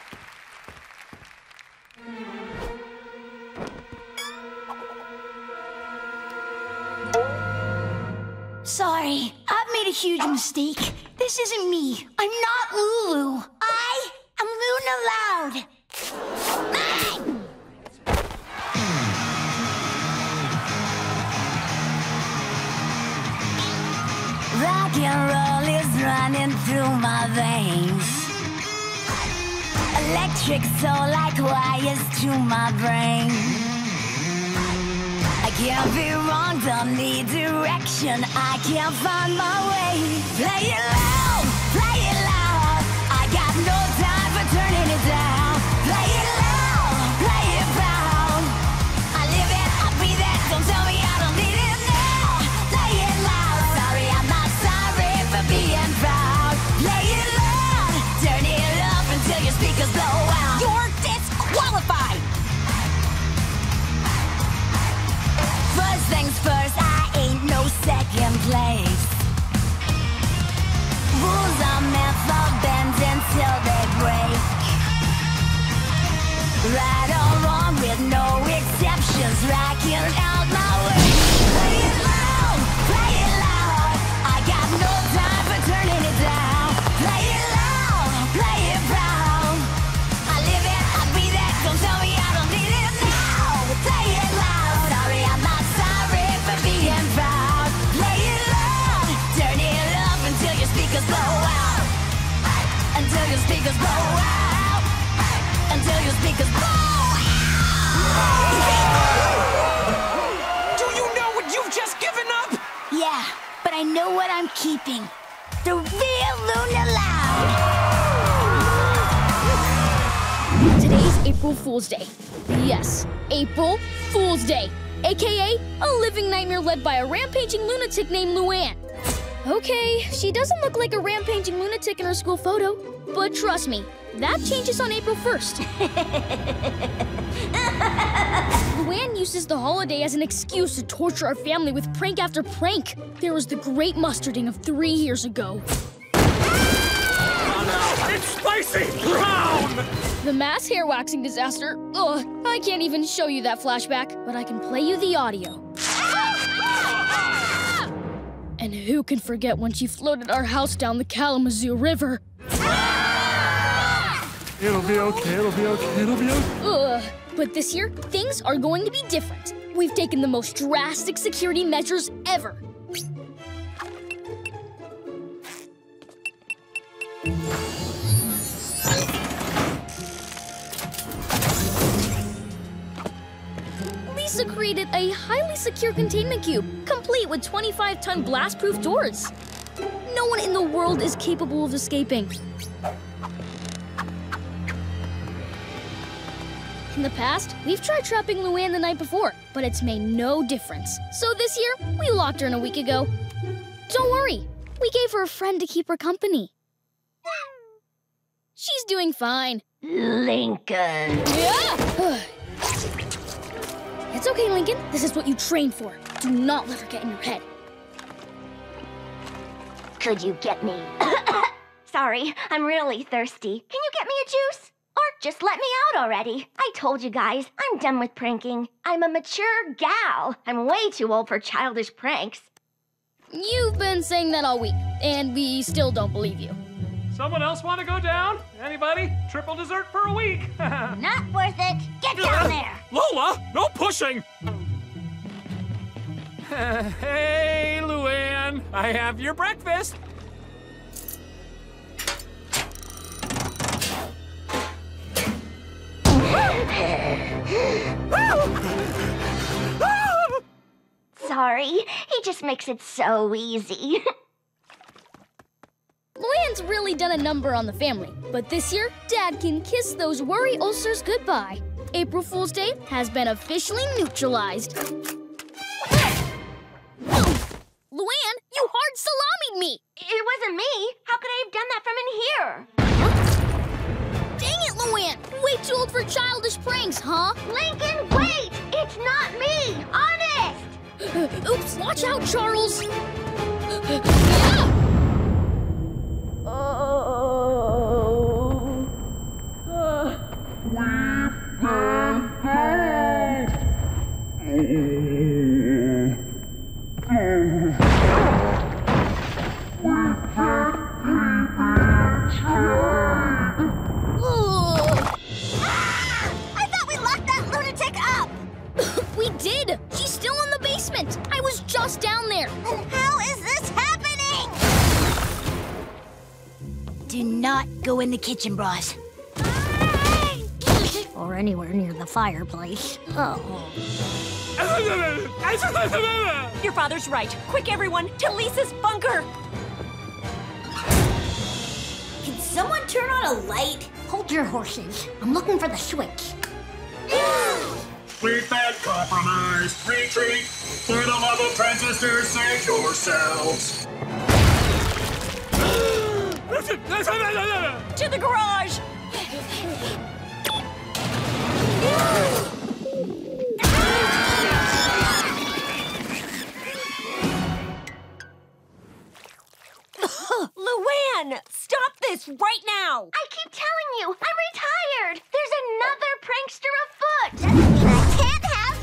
Sorry, I've made a huge mistake. This isn't me. I'm not Lulu. I am Luna Loud. Rock and roll is running through my veins. Electric soul like wires to my brain. I can't be wrong, don't need direction. I can't find my way. Play it loud, play it loud. I got no time for turning it down. Play it loud, play it proud. I live it, I breathe it. Don't tell me I don't need it now. Play it loud. Sorry, I'm not sorry for being proud. Play it loud, turn it up until your speakers blow out. You're disqualified. First things first, I ain't no second place. Rules are meant for bends until they speakers blow out. Until your speakers blow out. Do you know what you've just given up? Yeah, but I know what I'm keeping. The real Luna Loud. Today's April Fool's Day. Yes, April Fool's Day, aka a living nightmare led by a rampaging lunatic named Luann. Okay, she doesn't look like a rampaging lunatic in her school photo, but trust me, that changes on April 1st. Luann uses the holiday as an excuse to torture our family with prank after prank. There was the great mustarding of 3 years ago. It's Spicy Brown! The mass hair waxing disaster. Ugh, I can't even show you that flashback, but I can play you the audio. And who can forget when she floated our house down the Kalamazoo River? It'll be okay, it'll be okay, it'll be okay. Ugh. But this year, things are going to be different. We've taken the most drastic security measures ever. Lisa created a highly secure containment cube, complete with 25-ton blast-proof doors. No one in the world is capable of escaping. In the past, we've tried trapping Luann the night before, but it's made no difference. So this year, we locked her in a week ago. Don't worry, we gave her a friend to keep her company. She's doing fine. Lincoln. Yeah! It's okay, Lincoln. This is what you trained for. Do not let her get in your head. Could you get me? Sorry, I'm really thirsty. Can you get me a juice? Or just let me out already. I told you guys, I'm done with pranking. I'm a mature gal. I'm way too old for childish pranks. You've been saying that all week, and we still don't believe you. Someone else want to go down? Anybody? Triple dessert for a week. Not worth it. Get down there. Lola, no pushing. Hey, Luann, I have your breakfast. Sorry, he just makes it so easy. Luann's really done a number on the family, but this year, Dad can kiss those worry ulcers goodbye. April Fool's Day has been officially neutralized. Luann, you hard salami'd me! It wasn't me. How could I have done that from in here? Dang it, Luann! Way too old for childish pranks, huh? Lincoln, wait! It's not me! Honest! Oops, watch out, Charles! I thought we locked that lunatic up! We did! She's still in the basement! I was just down there! And how is this happening? Do not go in the kitchen, Bros. Or anywhere near the fireplace. Oh. Your father's right. Quick, everyone, to Lisa's bunker. Can someone turn on a light? Hold your horses. I'm looking for the switch. We've been compromised. Retreat. For the love of transistors, save yourselves. To the garage. Luann, stop this right now! I keep telling you, I'm retired. There's another prankster afoot. Doesn't mean I can't have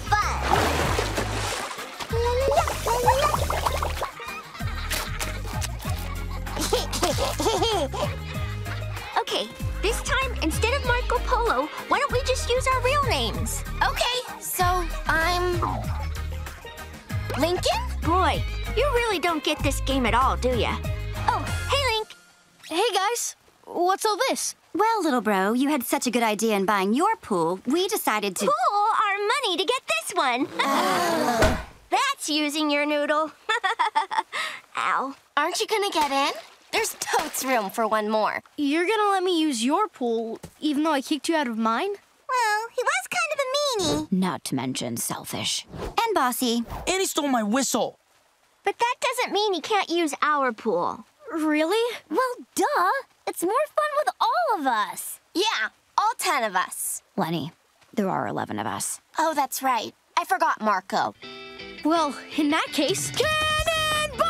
fun. Okay, this time, instead of Marco Polo, why don't we just use our real names? Okay, so I'm Lincoln? Boy, you really don't get this game at all, do ya? Oh, hey, Link. Hey, guys. What's all this? Well, little bro, you had such a good idea in buying your pool, we decided to... Pool our money to get this one. That's using your noodle. Ow. Aren't you gonna get in? There's totes room for one more. You're gonna let me use your pool, even though I kicked you out of mine? Well, he was kind of a meanie. Not to mention selfish. And bossy. And he stole my whistle. But that doesn't mean he can't use our pool. Really? Well, duh. It's more fun with all of us. Yeah, all 10 of us. Lenny, there are 11 of us. Oh, that's right. I forgot Marco. Well, in that case, cannonball!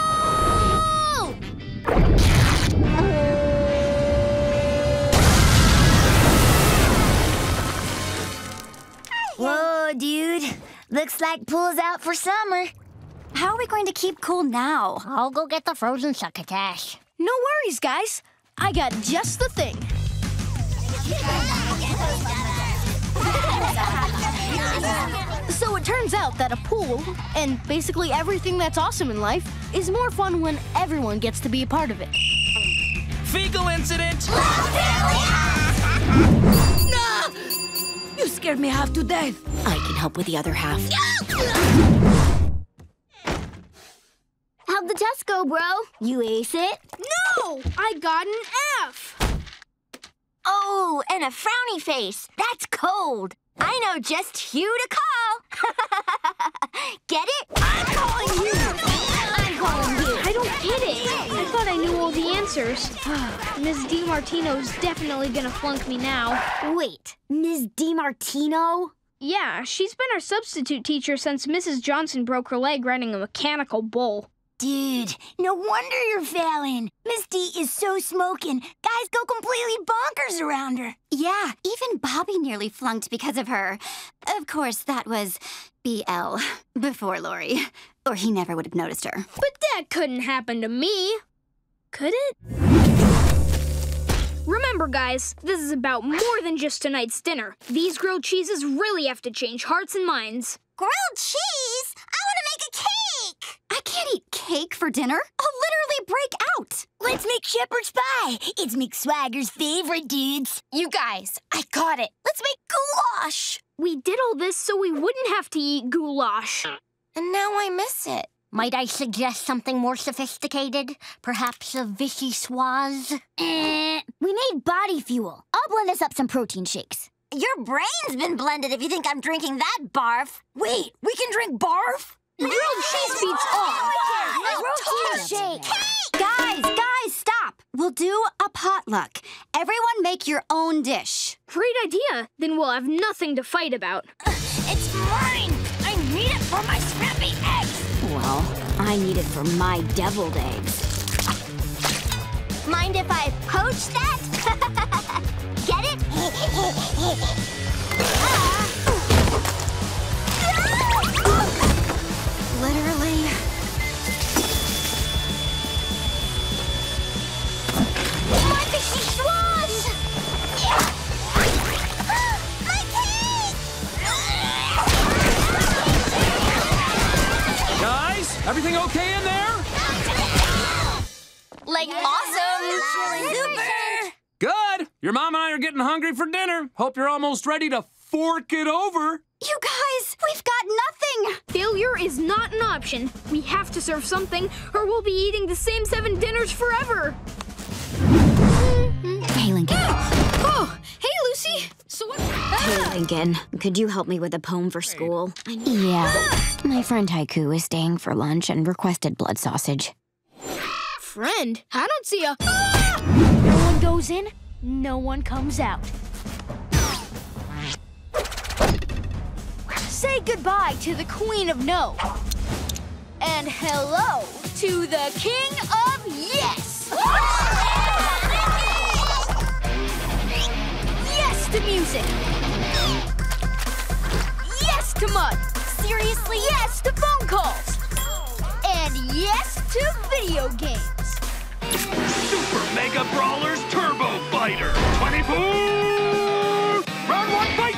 Whoa, dude. Looks like pool's out for summer. How are we going to keep cool now? I'll go get the frozen succotash. No worries, guys. I got just the thing. So it turns out that a pool, and basically everything that's awesome in life, is more fun when everyone gets to be a part of it. Fecal incident! No! You scared me half to death. I can help with the other half. How'd the test go, bro? You ace it? No! I got an F. Oh, and a frowny face. That's cold. I know just who to call. Get it? I'm calling you. I'm calling you. I don't get it. I thought I knew all the answers. Ms. DiMartino's definitely gonna flunk me now. Wait, Ms. DiMartino? Yeah, she's been our substitute teacher since Mrs. Johnson broke her leg riding a mechanical bull. Dude, no wonder you're failing. Miss D is so smoking. Guys go completely bonkers around her. Yeah, even Bobby nearly flunked because of her. Of course, that was BL, before Lori. Or he never would have noticed her. But that couldn't happen to me. Could it? Remember, guys, this is about more than just tonight's dinner. These grilled cheeses really have to change hearts and minds. Grilled cheese? I want to make a cake! I can't eat cake for dinner. I'll literally break out. Let's make shepherd's pie. It's McSwagger's favorite, dudes. You guys, I got it. Let's make goulash. We did all this so we wouldn't have to eat goulash. And now I miss it. Might I suggest something more sophisticated? Perhaps a vichyssoise? We need body fuel. I'll blend us up some protein shakes. Your brain's been blended if you think I'm drinking that barf. Wait, we can drink barf? Grilled cheese beats all. Protein shake. Guys, stop. We'll do a potluck. Everyone make your own dish. Great idea. Then we'll have nothing to fight about. It's mine. I need it for my scrappy eggs. Well, I need it for my deviled eggs. Mind if I poach that? Get it? Literally. My vichyssoise! My cake! Guys, everything okay in there? Like awesome! Super! Good. Your mom and I are getting hungry for dinner. Hope you're almost ready to fork it over. You guys, we've got nothing. Failure is not an option. We have to serve something, or we'll be eating the same 7 dinners forever. Hey, Lincoln. Oh, hey, Lucy. So what? Hey, Lincoln. Could you help me with a poem for school? Yeah. My friend Haiku is staying for lunch and requested blood sausage. Friend? I don't see a... No one goes in, no one comes out. Say goodbye to the Queen of No. And hello to the King of Yes! Yes to music! Yes to mud! Seriously, yes to phone calls! And yes to video games! Super Mega Brawlers Turbo Fighter 24! Round 1 fight!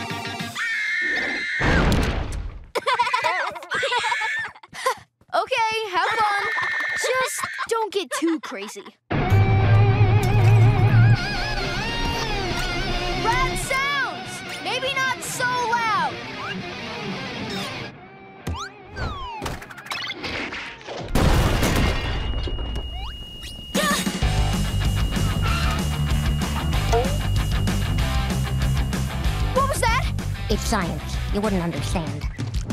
Okay, have fun. Just don't get too crazy. science. You wouldn't understand.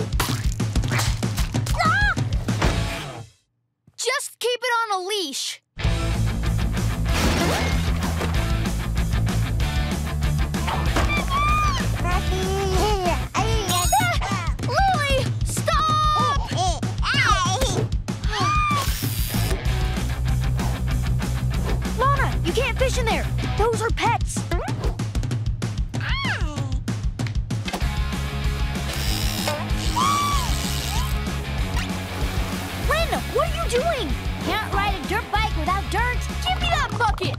Just keep it on a leash. Lily, stop! Lana, you can't fish in there. Those are pets. Lynn, what are you doing? Can't ride a dirt bike without dirt. Give me that bucket.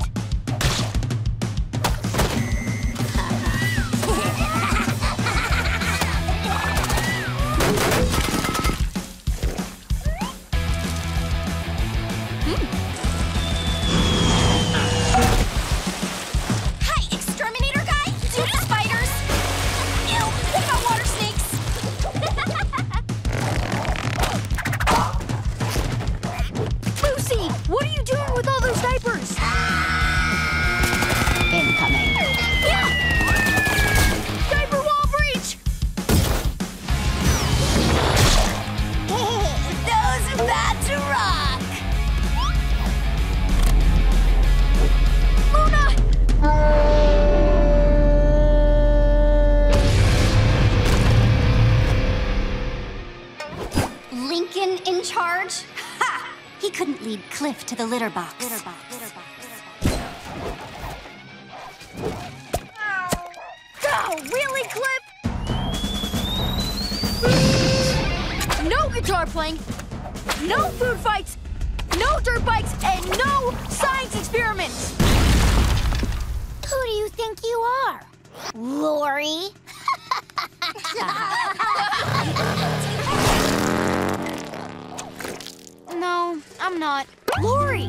Hi, exterminator guy! Do the spiders! Ew! What about water snakes? Lucy, what are you doing with all those diapers? Incoming. Yeah! Diaper wall breach! Those are bad to rock. Lincoln in charge? Ha! He couldn't lead Cliff to the litter box. Oh, really, Cliff? No guitar playing, no food fights, no dirt bikes, and no science experiments! Who do you think you are? Lori? No, I'm not. Lori!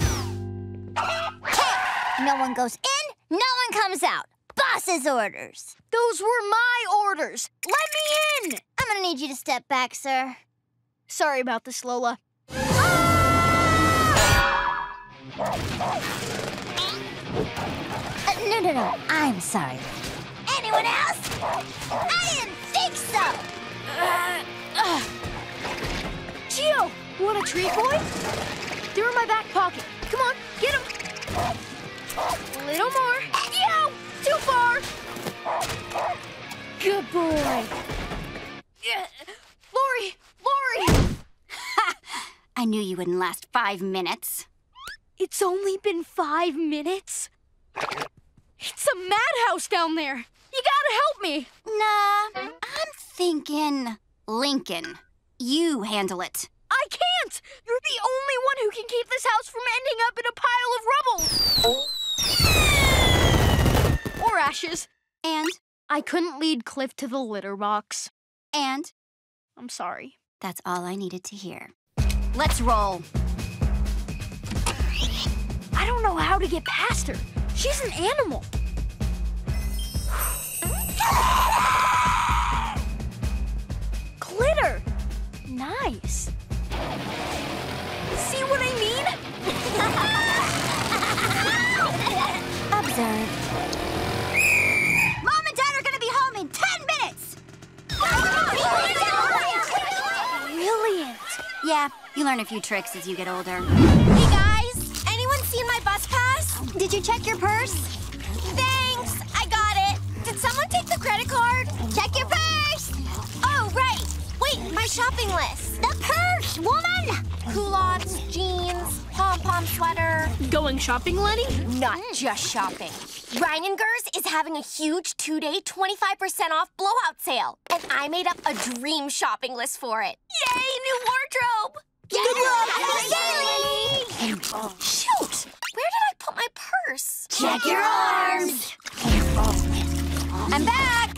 No one goes in, no one comes out. Boss's orders. Those were my orders. Let me in! I'm gonna need you to step back, sir. Sorry about this, Lola. No. I'm sorry. Anyone else? I didn't think so. Gio, want a treat, boy? They're in my back pocket. Come on, get them. A little more. Gio, too far. Good boy. Lori! I knew you wouldn't last 5 minutes. It's only been 5 minutes? It's a madhouse down there. You gotta help me. Nah, I'm thinking Lincoln. You handle it. I can't! You're the only one who can keep this house from ending up in a pile of rubble. Or ashes. And? I couldn't lead Cliff to the litter box. And? I'm sorry. That's all I needed to hear. Let's roll. I don't know how to get past her. She's an animal. Glitter. Nice. See what I mean? Observe. Mom and Dad are gonna be home in 10 minutes! Brilliant. Yeah, you learn a few tricks as you get older. Hey guys, anyone seen my bus pass? Did you check your purse? Thanks, I got it. Did someone take the credit card? Check your purse. Oh, right. Wait, my shopping list. The purse, woman. Culottes, jeans, pom-pom sweater. Going shopping, Lenny? Not just shopping. Reiningers is having a huge 2-day 25% off blowout sale. And I made up a dream shopping list for it. Yay, new wardrobe! Good luck, Sally! Shoot! Where did I put my purse? Check your arms. I'm back!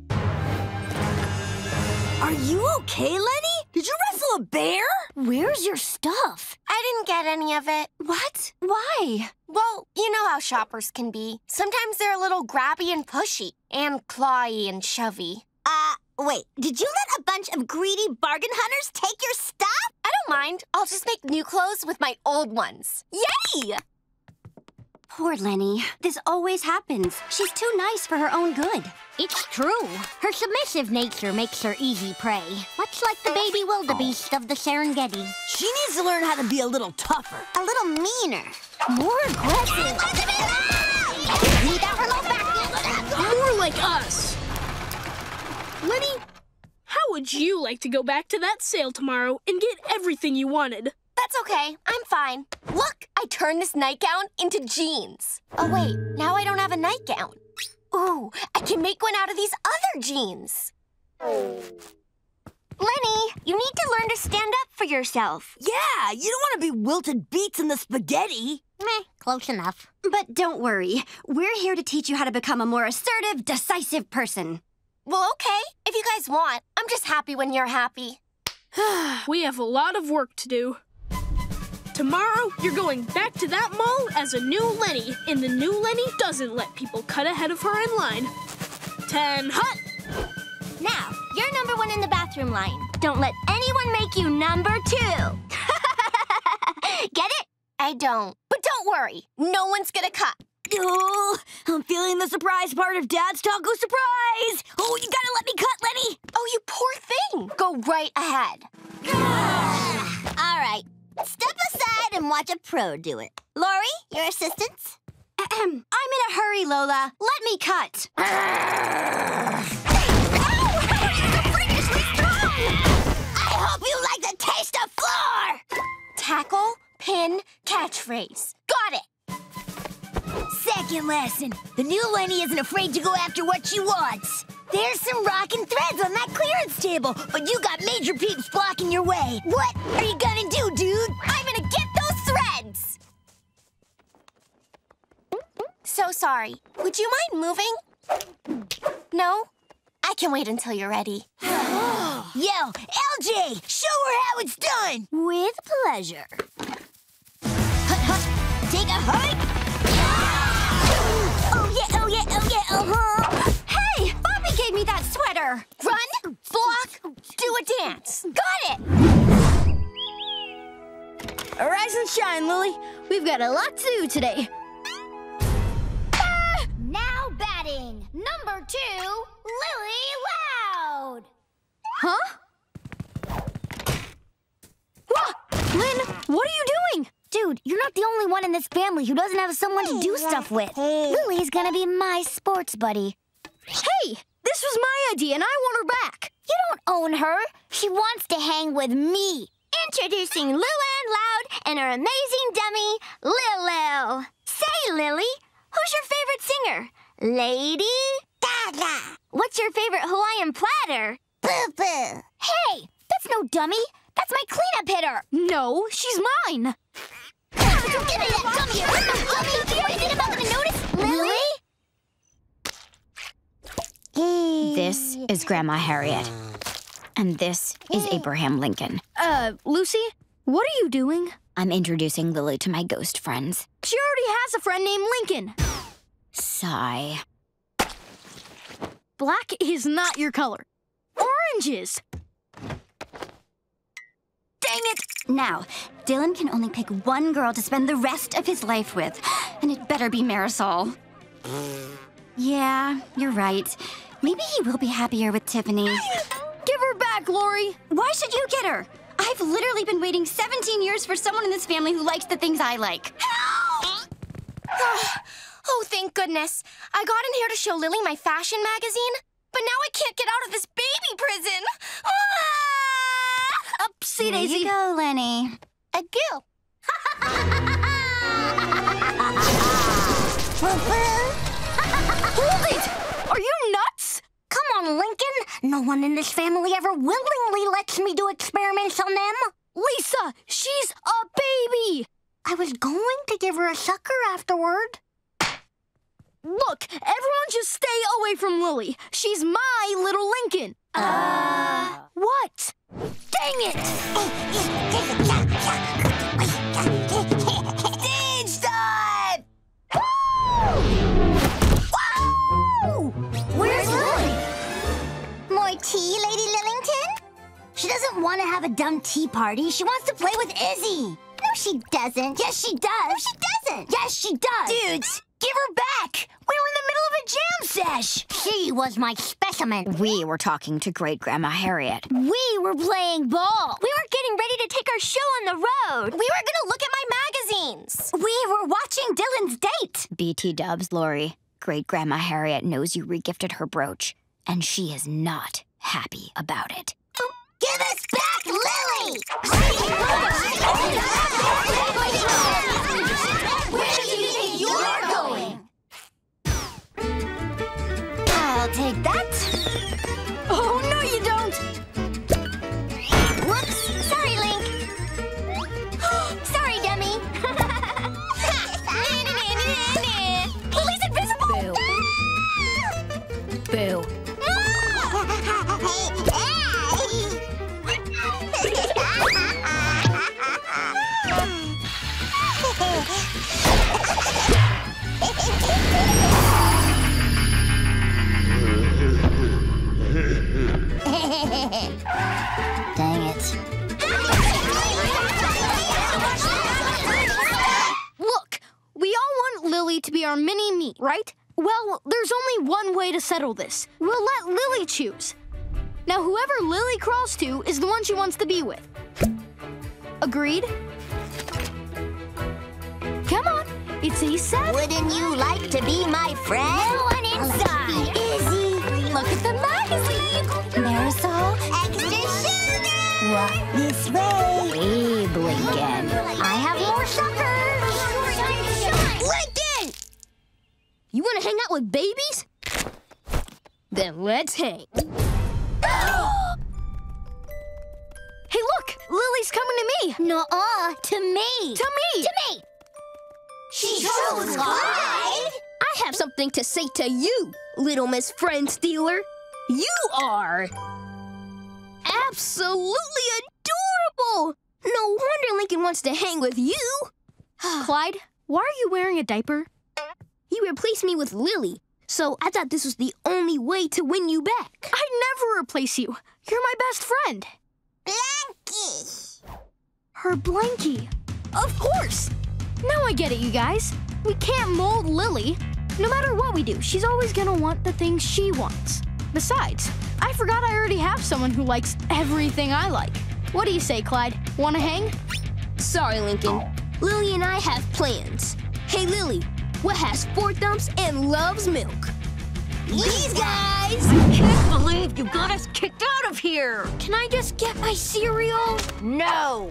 Are you okay, Lenny? Did you wrestle a bear? Where's your stuff? I didn't get any of it. What? Why? Well, you know how shoppers can be. Sometimes they're a little grabby and pushy, and clawy and shovey. Wait, did you let a bunch of greedy bargain hunters take your stuff? I don't mind. I'll just make new clothes with my old ones. Yay! Poor Lenny. This always happens. She's too nice for her own good. It's true. Her submissive nature makes her easy prey, much like the baby wildebeest of the Serengeti. She needs to learn how to be a little tougher. A little meaner. More aggressive. Need that remote back. More like us. Lenny, how would you like to go back to that sale tomorrow and get everything you wanted? That's okay. I'm fine. Look, I turned this nightgown into jeans. Oh, wait. Now I don't have a nightgown. Ooh, I can make one out of these other jeans. Lenny, you need to learn to stand up for yourself. Yeah, you don't want to be wilted beets in the spaghetti. Meh, close enough. But don't worry. We're here to teach you how to become a more assertive, decisive person. Well, okay. If you guys want. I'm just happy when you're happy. We have a lot of work to do. Tomorrow, you're going back to that mall as a new Lenny, and the new Lenny doesn't let people cut ahead of her in line. 10 hut! Now, you're number 1 in the bathroom line. Don't let anyone make you number 2. Get it? I don't. But don't worry. No one's gonna cut. Oh, I'm feeling the surprise part of Dad's taco surprise. Oh, you gotta let me cut, Lenny. Oh, you poor thing. Go right ahead. All right. Step aside and watch a pro do it. Lori, your assistant? I'm in a hurry, Lola. Let me cut. I hope you like the taste of floor. Tackle, pin, catchphrase. Got it. Second lesson. The new Lenny isn't afraid to go after what she wants. There's some rockin' threads on that clearance table, but you got major peeps blocking your way. What are you gonna do, dude? I'm gonna get those threads! So sorry. Would you mind moving? No? I can wait until you're ready. Yo, LJ, show her how it's done. With pleasure. Take a hike. Oh, yeah, oh, yeah, oh, yeah, uh-huh. Hey, Bobby gave me that sweater. Run, block, do a dance. Got it! Arise and shine, Lily. We've got a lot to do today. Now batting, number 2, Lily Loud. Huh? Lynn, what are you doing? Dude, you're not the only one in this family who doesn't have someone to do stuff with. Lily's gonna be my sports buddy. Hey, this was my idea and I want her back. You don't own her. She wants to hang with me. Introducing Luann Loud and her amazing dummy, Lil. Say, Lily, who's your favorite singer? Lady Gaga. What's your favorite Hawaiian platter? Boo Boo. Hey, that's no dummy. That's my cleanup hitter. No, she's mine. Give me that dummy. Dummy. You think I'm not gonna notice? Lily? This is Grandma Harriet. And this is Abraham Lincoln. Lucy, what are you doing? I'm introducing Lily to my ghost friends. She already has a friend named Lincoln. Sigh. Black is not your color. Orange is. Dang it! Now, Dylan can only pick one girl to spend the rest of his life with. And it better be Marisol. Yeah, you're right. Maybe he will be happier with Tiffany. Give her back, Lori. Why should you get her? I've literally been waiting 17 years for someone in this family who likes the things I like. Help! Oh, thank goodness. I got in here to show Lily my fashion magazine, but now I can't get out of this baby prison. Upsie daisy. There you go, Lenny. Adieu. Hold it! Are you nuts? Come on, Lincoln. No one in this family ever willingly lets me do experiments on them. Lisa, she's a baby. I was going to give her a sucker afterward. Look, everyone just stay away from Lily. She's my little Lincoln. What? Dang it! Stage dive! Where's Lily? More tea, Lady Lillington? She doesn't want to have a dumb tea party. She wants to play with Izzy. No, she doesn't. Yes, she does. No, she doesn't. Yes, she does. Dudes, give her back. We were in the middle of a jam sesh. She was my specimen. We were talking to Great Grandma Harriet. We were playing ball. We were getting ready to take our show on the road. We were gonna look at my magazines. We were watching Dylan's date. BT dubs, Lori. Great Grandma Harriet knows you regifted her brooch, and she is not happy about it. Give us back Lily! Where do you think you're going? I'll take that. Oh, no, you don't! Whoops! Sorry, Link. Sorry, dummy. Lily's invisible! Boo. Dang it. Look, we all want Lily to be our mini-me, right? Well, there's only one way to settle this. We'll let Lily choose. Now, whoever Lily crawls to is the one she wants to be with. Agreed? Come on, it's A7. Wouldn't you like to be my friend? No one inside. Izzy. Look at the magazine. Marisol. Extra sugar. Walk this way. Abe Lincoln. I have more suckers. Lincoln! You want to hang out with babies? Then let's hang. Hey, look! Lily's coming to me! Nuh-uh, to me. To me! To me. She chose Clyde. I have something to say to you, Little Miss Friend Stealer. You are absolutely adorable. No wonder Lincoln wants to hang with you. Clyde, why are you wearing a diaper? You replaced me with Lily, so I thought this was the only way to win you back. I'd never replace you. You're my best friend. Blanky. Her blankie. Of course. Now I get it, you guys. We can't mold Lily. No matter what we do, she's always gonna want the things she wants. Besides, I forgot I already have someone who likes everything I like. What do you say, Clyde? Wanna hang? Sorry, Lincoln. Lily and I have plans. Hey, Lily, what has 4 thumbs and loves milk? These guys! I can't believe you got us kicked out of here! Can I just get my cereal? No!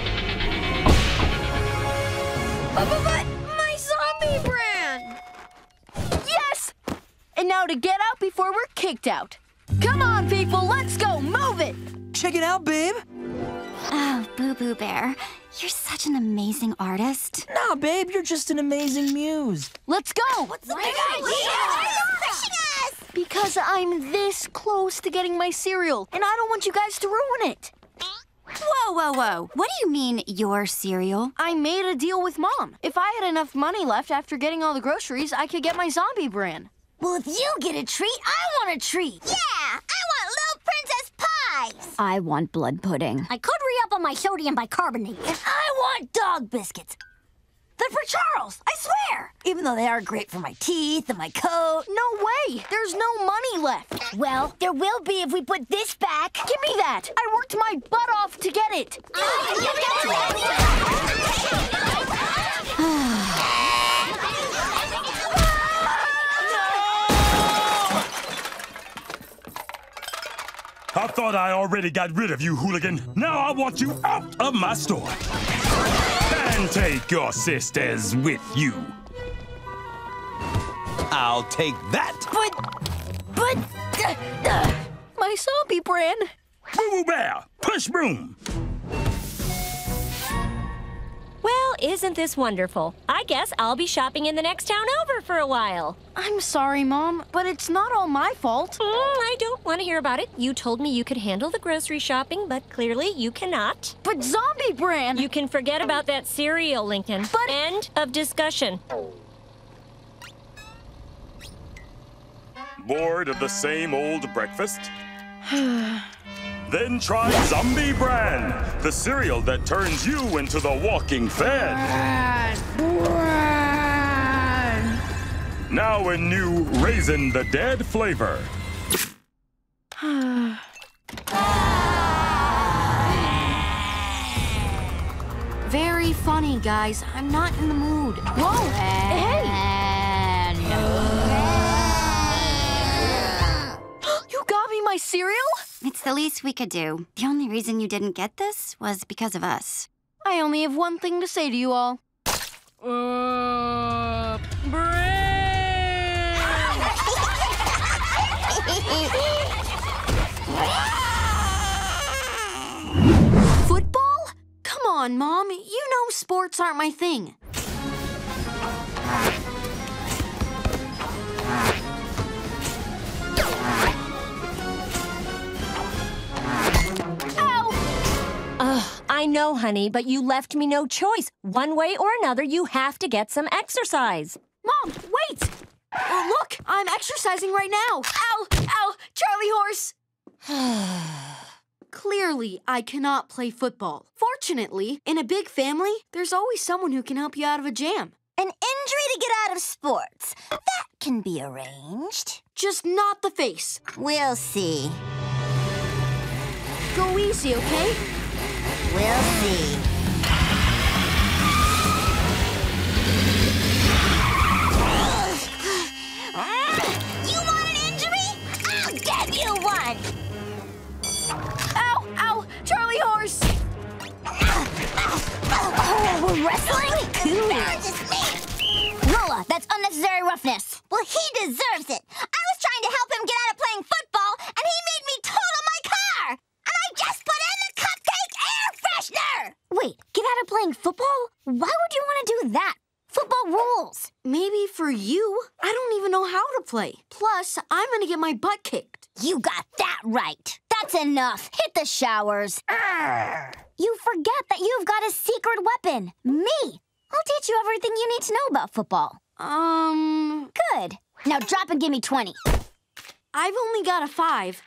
But my zombie brand! Yes! And now to get out before we're kicked out. Come on, people, let's go, move it! Check it out, babe. Oh, Boo Boo Bear, you're such an amazing artist. Nah, babe, you're just an amazing muse. Let's go! What's the big idea? Pushing us! Because I'm this close to getting my cereal, and I don't want you guys to ruin it. Whoa, whoa, whoa. What do you mean, your cereal? I made a deal with Mom. If I had enough money left after getting all the groceries, I could get my zombie brand. Well, if you get a treat, I want a treat. Yeah, I want Little Princess Pies. I want blood pudding. I could re-up on my sodium bicarbonate. And I want dog biscuits. They're for Charles, I swear. Even though they are great for my teeth and my coat. No way! There's no money left. Well, there will be if we put this back. Give me that! I worked my butt off to get it. I thought I already got rid of you, hooligan. Now I want you out of my store. And take your sisters with you. I'll take that. But... My zombie brand. Boo Boo Bear, push broom. Well, isn't this wonderful? I guess I'll be shopping in the next town over for a while. I'm sorry, Mom, but it's not all my fault. I don't want to hear about it. You told me you could handle the grocery shopping, but clearly you cannot. But zombie brand! You can forget about that cereal, Lincoln. But... End of discussion. Bored of the same old breakfast? Then try Zombie Bran, the cereal that turns you into the walking fed. Now in new Raisin the Dead flavor. Very funny, guys. I'm not in the mood. Whoa! Hey! You got me my cereal? It's the least we could do. The only reason you didn't get this was because of us. I only have one thing to say to you all. Football? Come on, Mom. You know sports aren't my thing. I know, honey, but you left me no choice. One way or another, you have to get some exercise. Mom, wait! Look, I'm exercising right now. Ow! Ow! Charlie horse! Clearly, I cannot play football. Fortunately, in a big family, there's always someone who can help you out of a jam. An injury to get out of sports. That can be arranged. Just not the face. We'll see. Go easy, okay? We'll see. You want an injury? I'll give you one! Ow! Ow! Charlie horse! Oh, we're wrestling? Cool. Just me. Lola, that's unnecessary roughness. Well, he deserves it. I was trying to help him get out of playing football, and he made me total my car! And I just put in the cupcake air freshener! Wait, get out of playing football? Why would you want to do that? Football rules. Maybe for you. I don't even know how to play. Plus, I'm gonna get my butt kicked. You got that right. That's enough. Hit the showers. Urgh. You forget that you've got a secret weapon. Me. I'll teach you everything you need to know about football. Good. Now drop and give me 20. I've only got a 5.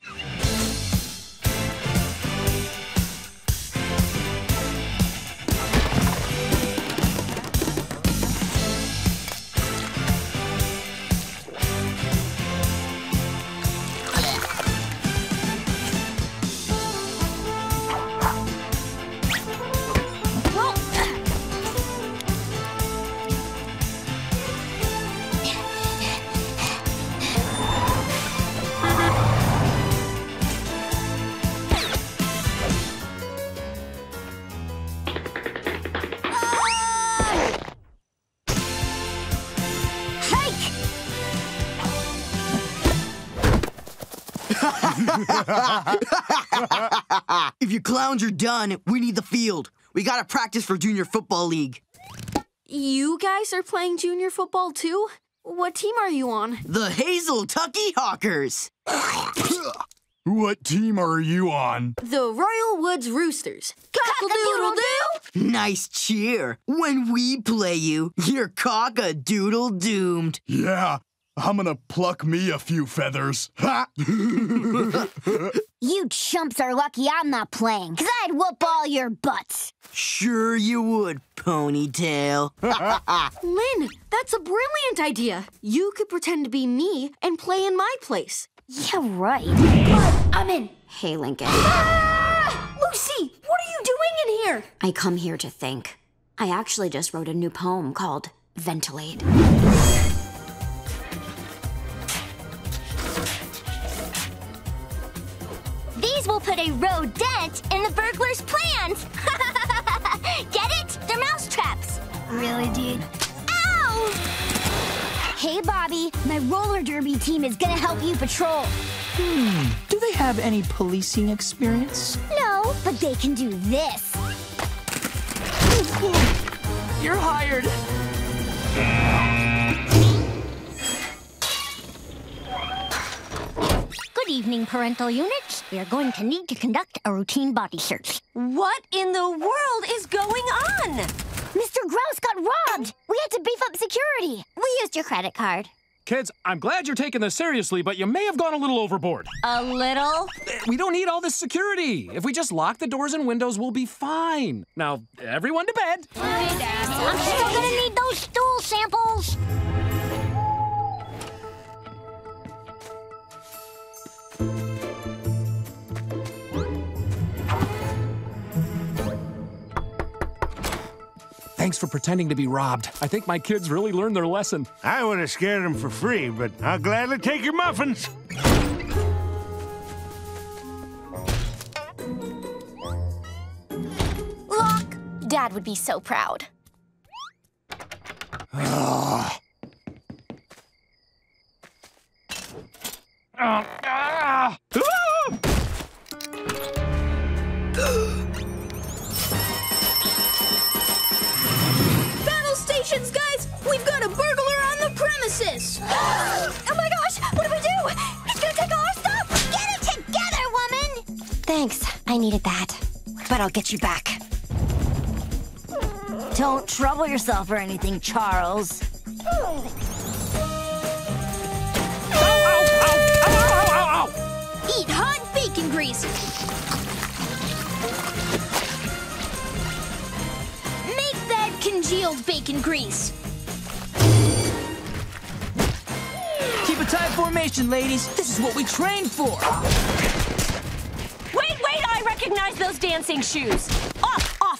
If you clowns are done, we need the field. We gotta practice for Junior Football League. You guys are playing junior football too? What team are you on? The Hazel Tucky Hawkers. What team are you on? The Royal Woods Roosters. Cock-a-doodle-doo! Nice cheer. When we play you, you're cock-a-doodle-doomed. Yeah, I'm gonna pluck me a few feathers. Ha! You chumps are lucky I'm not playing, because I'd whoop all your butts. Sure you would, Ponytail. Lynn, that's a brilliant idea. You could pretend to be me and play in my place. Yeah, right. But I'm in. Hey, Lincoln. Ah! Lucy, what are you doing in here? I come here to think. I actually just wrote a new poem called Ventilate. These will put a rodent in the burglar's plans. Get it? They're mousetraps. Really, dude? Ow! Hey, Bobby, my roller derby team is gonna help you patrol. Do they have any policing experience? No, but they can do this. You're hired. Good evening, parental units. We are going to need to conduct a routine body search. What in the world is going on? Mr. Grouse got robbed. We had to beef up security. We used your credit card. Kids, I'm glad you're taking this seriously, but you may have gone a little overboard. A little? We don't need all this security. If we just lock the doors and windows, we'll be fine. Now, everyone to bed. I'm still gonna need those stool samples. Thanks for pretending to be robbed. I think my kids really learned their lesson. I would have scared them for free, but I'll gladly take your muffins. Look, Dad would be so proud. Battle stations, guys! We've got a burglar on the premises! Oh my gosh! What do we do? He's gonna take all our stuff! Get it together, woman! Thanks, I needed that. But I'll get you back. Don't trouble yourself or anything, Charles. Eat hot bacon grease! Make that congealed bacon grease! Keep a tight formation, ladies. This is what we trained for. Wait, I recognize those dancing shoes. Off!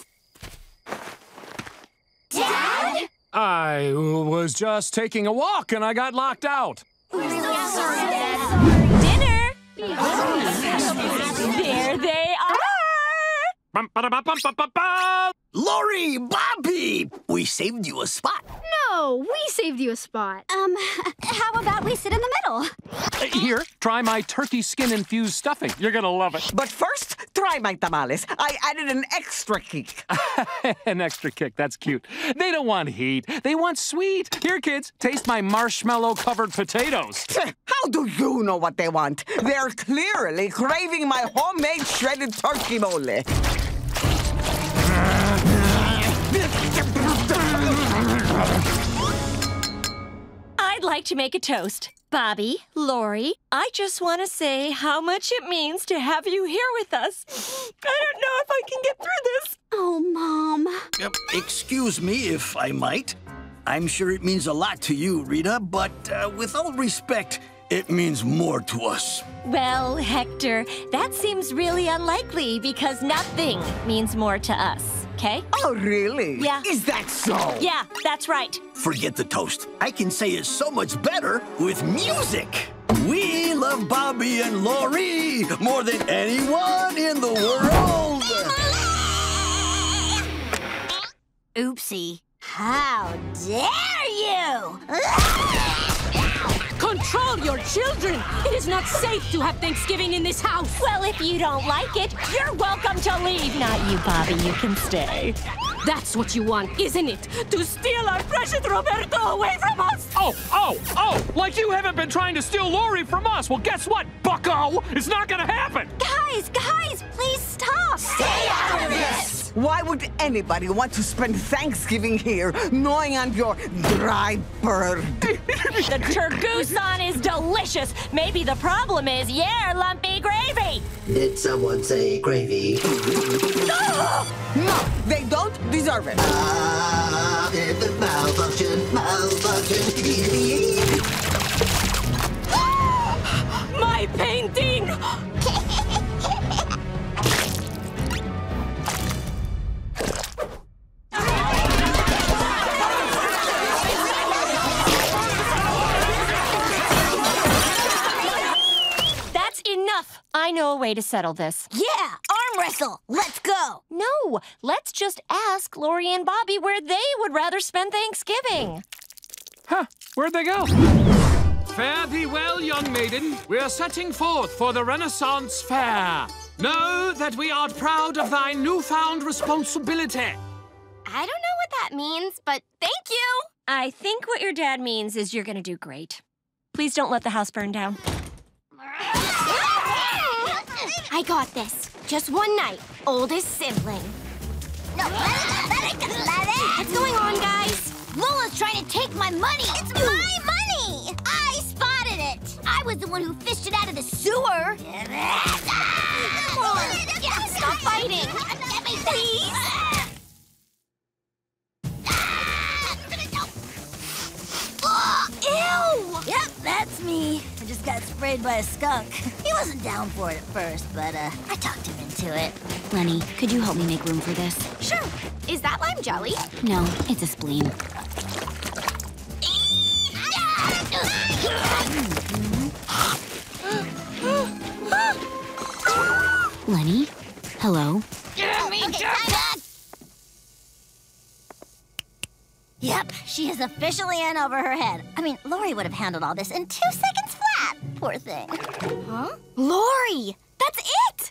Dad? I was just taking a walk and I got locked out. Dinner! There they are! Lori, Bobby! We saved you a spot. No, we saved you a spot. How about we sit in the middle? Here, try my turkey skin-infused stuffing. You're gonna love it. But first, try my tamales. I added an extra kick. An extra kick, that's cute. They don't want heat, they want sweet. Here, kids, taste my marshmallow-covered potatoes. How do you know what they want? They're clearly craving my homemade shredded turkey mole. I'd like to make a toast. Bobby, Lori, I just want to say how much it means to have you here with us. I don't know if I can get through this. Oh, Mom. Excuse me, if I might. I'm sure it means a lot to you, Rita, but with all respect, it means more to us. Well, Hector, that seems really unlikely because nothing means more to us, okay? Oh, really? Yeah. Is that so? Yeah, that's right. Forget the toast. I can say it so much better with music. We love Bobby and Lori more than anyone in the world. Oopsie. How dare you! Control your children! It is not safe to have Thanksgiving in this house! Well, if you don't like it, you're welcome to leave. Not you, Bobby. You can stay. That's what you want, isn't it? To steal our precious Roberto away from us! Oh! Like you haven't been trying to steal Lori from us. Well, guess what, bucko? It's not gonna happen! Guys, please stop! Stay out of this! Why would anybody want to spend Thanksgiving here, knowing I'm your dry bird? The turgouson is delicious. Maybe the problem is your lumpy gravy. Did someone say gravy? No, they don't deserve it. Malfunction. My painting! That's enough. I know a way to settle this. Yeah, arm wrestle. Let's go. No, let's just ask Lori and Bobby where they would rather spend Thanksgiving. Huh, where'd they go? Fare thee well, young maiden. We are setting forth for the Renaissance Fair. Know that we are proud of thy newfound responsibility. I don't know what that means, but thank you. I think what your dad means is you're gonna do great. Please don't let the house burn down. I got this. Just one night. Oldest sibling. No, What's going on, guys? Lola's trying to take my money. It's my money. I spotted it. I was the one who fished it out of the sewer. Come on. Stop fighting. Let me, please. Ew! Yep, that's me. I just got sprayed by a skunk. He wasn't down for it at first, but I talked him into it. Lenny, could you help me make room for this? Sure. Is that lime jelly? No, it's a spleen. Lenny? Hello? Give me Yep, she is officially in over her head. I mean, Lori would have handled all this in 2 seconds flat. Poor thing. Huh? Lori! That's it!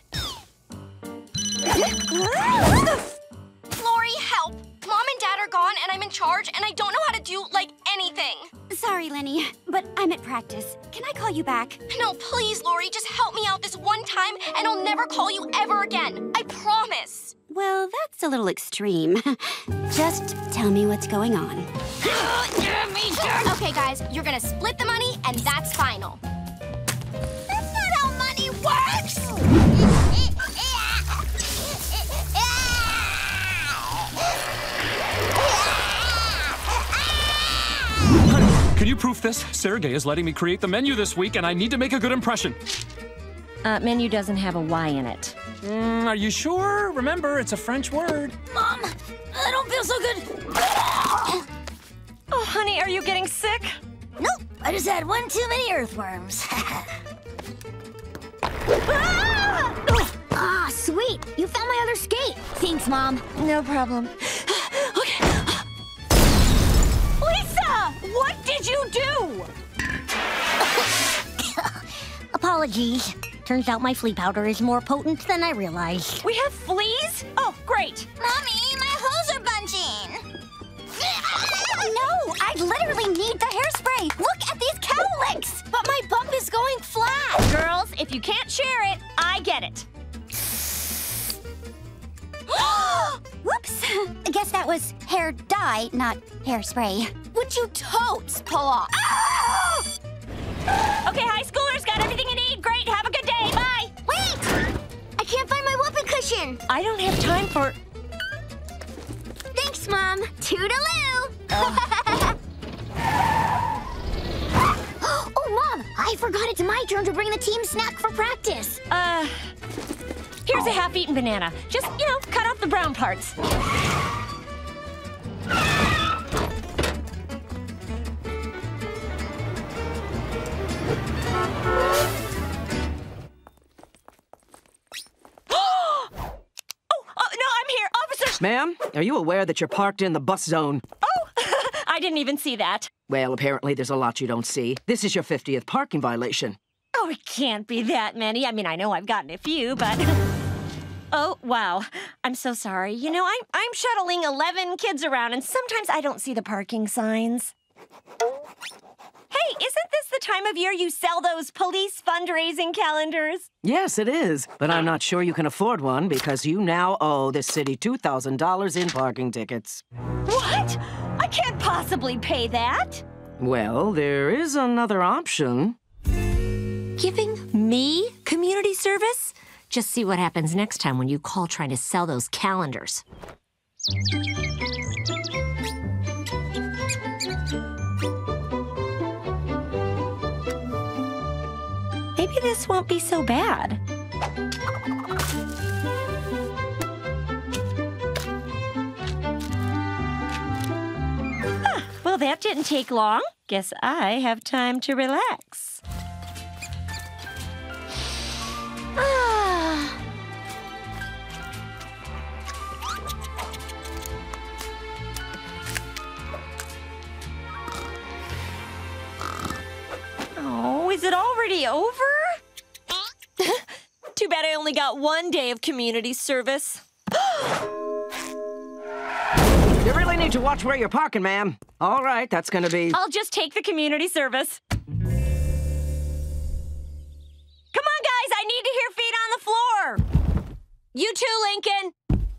Lori, help! Mom and Dad are gone, and I'm in charge, and I don't know how to do, like, anything. Sorry, Lenny, but I'm at practice. Can I call you back? No, please, Lori, just help me out this one time, and I'll never call you ever again. I promise. Well, that's a little extreme. Just tell me what's going on. Okay, guys, you're gonna split the money, and that's final. That's not how money works! Can you proof this? Sergey is letting me create the menu this week, and I need to make a good impression. Menu doesn't have a Y in it. Are you sure? Remember, it's a French word. Mom, I don't feel so good. Oh, honey, are you getting sick? Nope, I just had one too many earthworms. Ah, sweet. You found my other skate. Thanks, Mom. No problem. Lisa! What did you do? Apologies. Turns out my flea powder is more potent than I realized. We have fleas? Oh, great. Mommy, my hose are bunching. No, I literally need the hairspray. Look at these cowlicks. But my bump is going flat. Girls, if you can't share it, I get it. Whoops. I guess that was hair dye, not hairspray. Would you totes pull off? Okay, high schoolers, got everything you need. Great, have a good day. Bye. Wait! I can't find my whoopee cushion. I don't have time for... Thanks, Mom. Toodaloo. Oh, Mom, I forgot it's my turn to bring the team snack for practice. Here's a half-eaten banana. Just, cut off the brown parts. Ma'am, are you aware that you're parked in the bus zone? Oh, I didn't even see that. Well, apparently there's a lot you don't see. This is your 50th parking violation. Oh, it can't be that many. I mean, I know I've gotten a few, but... Oh, wow. I'm so sorry. I'm shuttling 11 kids around, and sometimes I don't see the parking signs. Hey, isn't this the time of year you sell those police fundraising calendars? Yes, it is. But I'm not sure you can afford one because you now owe this city $2,000 in parking tickets. What? I can't possibly pay that. Well, there is another option. Giving me community service? Just see what happens next time when you call trying to sell those calendars. Maybe this won't be so bad. Well, that didn't take long. Guess I have time to relax. Oh, is it already over? Too bad I only got one day of community service. You really need to watch where you're parking, ma'am. All right, that's gonna be... I'll just take the community service. Come on, guys, I need to hear feet on the floor. You too, Lincoln.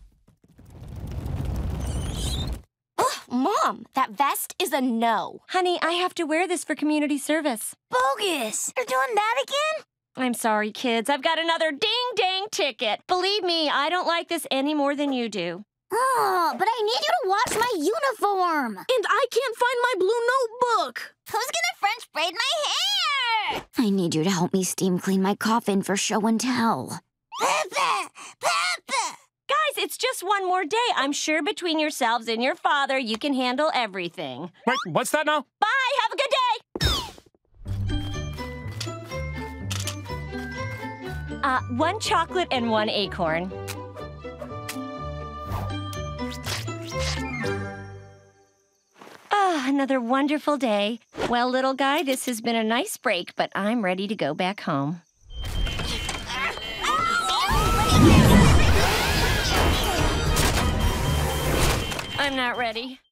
Oh, Mom, that vest is a no. Honey, I have to wear this for community service. Bogus! You're doing that again? I'm sorry, kids. I've got another ding-dang ticket. Believe me, I don't like this any more than you do. Oh, but I need you to wash my uniform. And I can't find my blue notebook. Who's gonna French braid my hair? I need you to help me steam clean my coffin for show and tell. Papa! Papa! Guys, it's just one more day. I'm sure between yourselves and your father, you can handle everything. Wait, what's that now? Bye! Have a good day! One chocolate and one acorn. Ah, another wonderful day. Well, little guy, this has been a nice break, but I'm ready to go back home. I'm not ready.